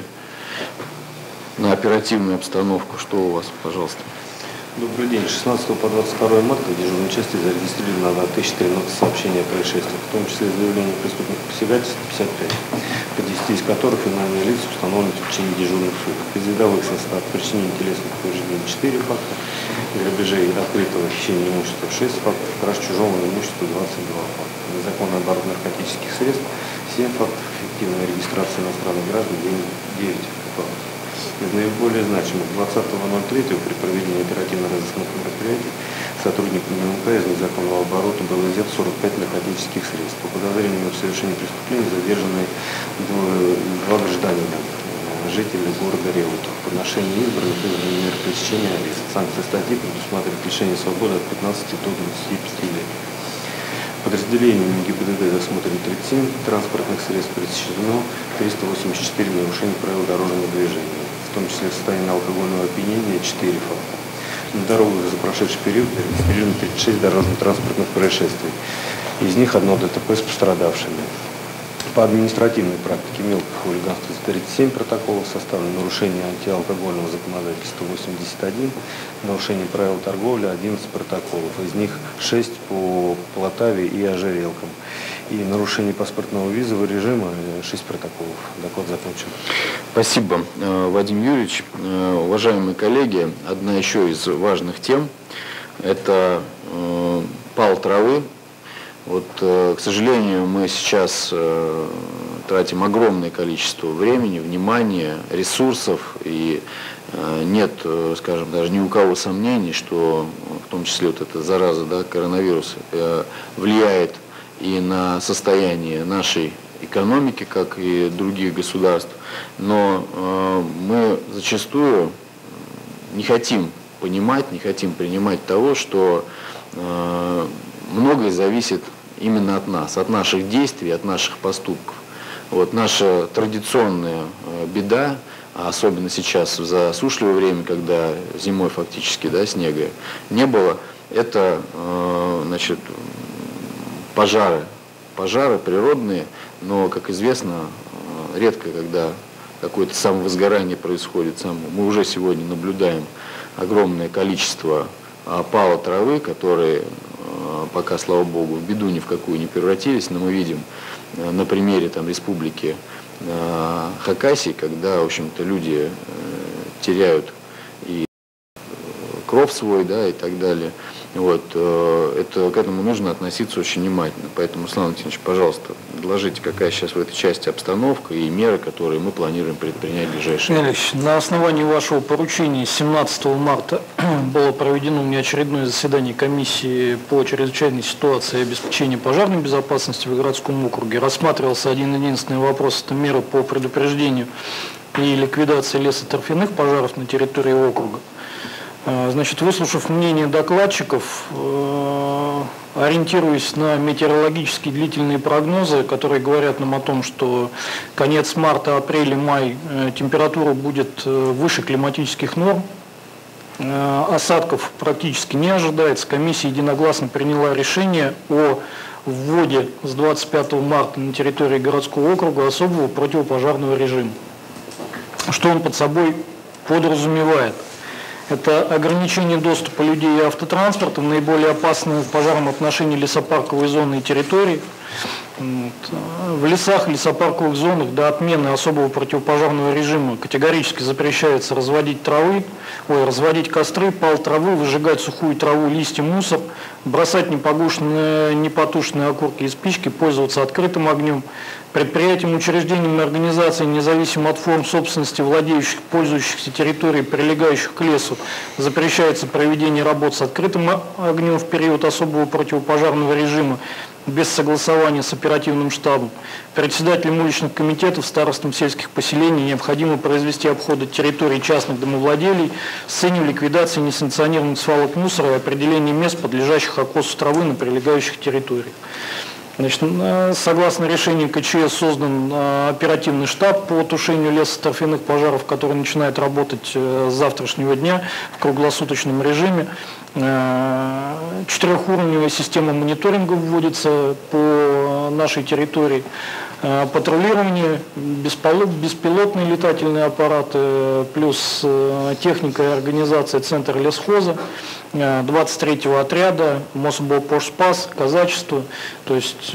на оперативную обстановку? Что у вас, пожалуйста? Добрый день. шестнадцатого по двадцать второе марта в дежурной части зарегистрировано тысяча тринадцать сообщений о происшествиях, в том числе заявления преступных посягательств пятьдесят пять, по десяти из которых виновные лица установлены в течение дежурных суток. Из рядовых составов причинения телесных повреждений четыре факта, грабежей открытого хищения имущества шесть фактов, краж чужого имущества двадцать два факта, незаконный оборот наркотических средств семь фактов, эффективная регистрация иностранных граждан девять фактов. Из наиболее значимых двадцатого ноль третьего при проведении оперативно-розыскных мероприятий сотрудниками МК из незаконного оборота было изъято сорок пять наркотических средств. По подозрению в совершении преступления задержаны два гражданина, жители города Реутов. В отношении избранных мер пресечения ареста. Санкции статьи предусматривают лишение свободы от пятнадцати до двадцати пяти лет. Подразделениями ГИБДД засмотрено тридцать семь транспортных средств, пресечено триста восемьдесят четыре нарушения правил дорожного движения, в том числе в состоянии алкогольного опьянения четыре факта. На дорогах за прошедший период зарегистрировано тридцать шесть дорожно-транспортных происшествий, из них одно ДТП с пострадавшими. По административной практике мелкого хулиганства тридцать семь протоколов составлено, нарушение антиалкогольного законодательства восемьдесят один, нарушение правил торговли одиннадцать протоколов, из них шесть по Полтаве и Ожерелкам, и нарушение паспортного визового режима шесть протоколов. Доклад закончен. Спасибо, Вадим Юрьевич. Уважаемые коллеги, одна еще из важных тем – это пал травы. Вот, к сожалению, мы сейчас тратим огромное количество времени, внимания, ресурсов, и нет, скажем, даже ни у кого сомнений, что в том числе вот эта зараза, да, коронавируса, влияет и на состояние нашей экономики, как и других государств. Но мы зачастую не хотим понимать, не хотим принимать того, что многое зависит именно от нас, от наших действий, от наших поступков. Вот наша традиционная беда, особенно сейчас в засушливое время, когда зимой фактически, да, снега не было, это, значит, пожары. Пожары природные, но, как известно, редко, когда какое-то самовозгорание происходит. Мы уже сегодня наблюдаем огромное количество пала травы, которые пока, слава богу, в беду ни в какую не превратились, но мы видим на примере там, республики Хакасии, когда, в общем-то, люди теряют и кров свой, да, и так далее. Вот, это, к этому нужно относиться очень внимательно. Поэтому, Руслан Валентинович, пожалуйста, доложите, какая сейчас в этой части обстановка и меры, которые мы планируем предпринять в ближайшее время. На основании вашего поручения семнадцатого марта было проведено внеочередное заседание комиссии по чрезвычайной ситуации и обеспечению пожарной безопасности в городском округе. Рассматривался один единственный вопрос – это меры по предупреждению и ликвидации лесоторфяных пожаров на территории округа. Значит, выслушав мнение докладчиков, ориентируясь на метеорологические длительные прогнозы, которые говорят нам о том, что конец марта, апрель, май температура будет выше климатических норм, осадков практически не ожидается, комиссия единогласно приняла решение о вводе с двадцать пятого марта на территории городского округа особого противопожарного режима. Что он под собой подразумевает? Это ограничение доступа людей и автотранспорта в наиболее опасные в пожарном отношении лесопарковые зоны и территории. В лесах и лесопарковых зонах до отмены особого противопожарного режима категорически запрещается разводить травы, ой, разводить костры, пал травы, выжигать сухую траву, листья, мусор, бросать непогашенные, непотушенные окурки и спички, пользоваться открытым огнем. Предприятиям, учреждениям и организациям, независимо от форм собственности, владеющих, пользующихся территорией, прилегающих к лесу, запрещается проведение работ с открытым огнем в период особого противопожарного режима без согласования с оперативным штабом. Председателям уличных комитетов, старостам сельских поселений необходимо произвести обходы территорий частных домовладелий с целью ликвидации несанкционированных свалок мусора и определения мест, подлежащих окосу травы на прилегающих территориях. Значит, согласно решению ка че эс создан оперативный штаб по тушению лесоторфяных пожаров, который начинает работать с завтрашнего дня в круглосуточном режиме. Четырехуровневая система мониторинга вводится по нашей территории. Патрулирование, беспилотные летательные аппараты, плюс техника и организация центра лесхоза, двадцать третьего отряда, Мособлпожспас, казачество, то есть,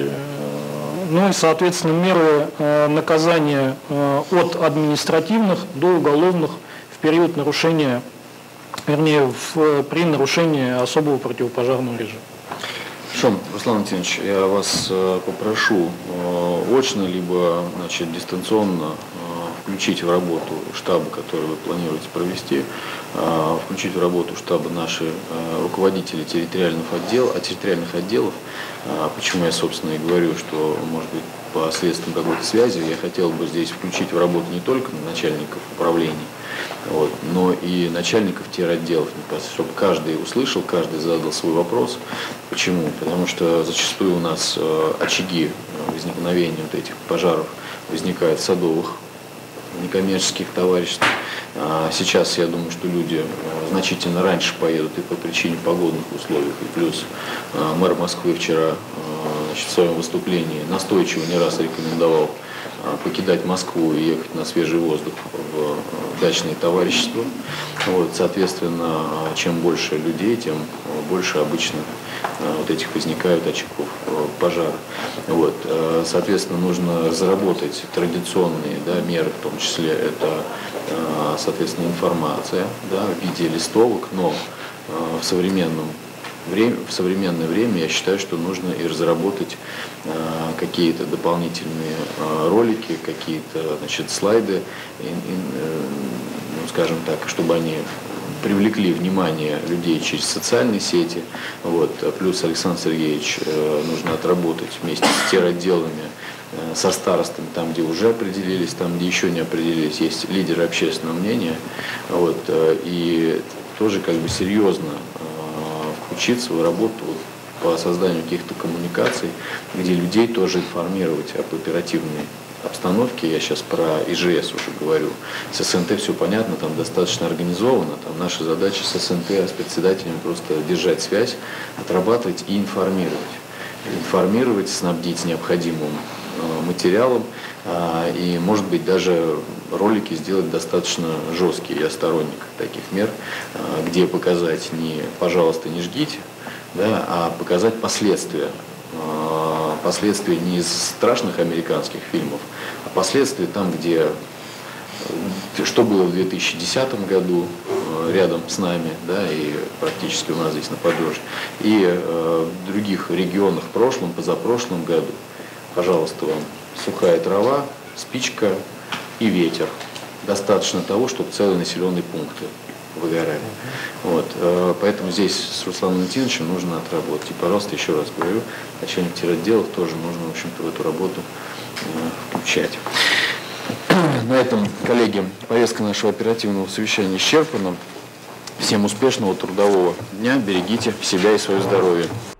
ну и, соответственно, меры наказания от административных до уголовных в период нарушения, вернее, в, при нарушении особого противопожарного режима. Хорошо, Руслан Валентинович, я вас попрошу очно, либо, значит, дистанционно включить в работу штаба, который вы планируете провести, включить в работу штаба наши руководители территориальных отделов, а территориальных отделов. Почему я, собственно, и говорю, что, может быть, по следствиям какой-то связи, я хотел бы здесь включить в работу не только начальников управлений, вот, но и начальников теротделов, чтобы каждый услышал, каждый задал свой вопрос. Почему? Потому что зачастую у нас очаги возникновения вот этих пожаров возникают в садовых, некоммерческих товариществ. Сейчас, я думаю, что люди значительно раньше поедут и по причине погодных условий. И плюс мэр Москвы вчера, значит, в своем выступлении настойчиво не раз рекомендовал покидать Москву и ехать на свежий воздух в дачные товарищества. Вот, соответственно, чем больше людей, тем больше обычно вот этих возникают очагов пожара. Вот, соответственно, нужно разработать традиционные, да, меры, в том числе это, соответственно, информация, да, в виде листовок, но в современном Время, в современное время я считаю, что нужно и разработать э, какие-то дополнительные э, ролики, какие-то, значит, слайды, и, и, э, ну, скажем так, чтобы они привлекли внимание людей через социальные сети. Вот. Плюс, Александр Сергеевич, э, нужно отработать вместе с теротделами, э, со старостами, там, где уже определились, там, где еще не определились, есть лидеры общественного мнения. Вот. Э, и тоже как бы серьезно учиться в работу вот, по созданию каких-то коммуникаций, где людей тоже информировать об оперативной обстановке. Я сейчас про и жэ эс уже говорю. С эс эн тэ все понятно, там достаточно организовано. Там наша задача с эс эн тэ, с председателями просто держать связь, отрабатывать и информировать. Информировать, снабдить необходимым э, материалом. Э, и, может быть, даже ролики сделать достаточно жесткие. Я сторонник таких мер, э, где показать не «пожалуйста, не жгите», да, а показать последствия. Э, последствия не из страшных американских фильмов, а последствия там, где что было в две тысячи десятом году э, рядом с нами, да, и практически у нас здесь на Подольске, и э, в других регионах в прошлом, позапрошлом году. Пожалуйста, вам сухая трава, спичка и ветер. Достаточно того, чтобы целые населенные пункты выгорали. Вот, э, поэтому здесь с Русланом Валентиновичем нужно отработать. И, пожалуйста, еще раз говорю, начальник теротделов тоже нужно, в общем-то, в эту работу э, включать. На этом, коллеги, повестка нашего оперативного совещания исчерпана. Всем успешного трудового дня, берегите себя и свое здоровье.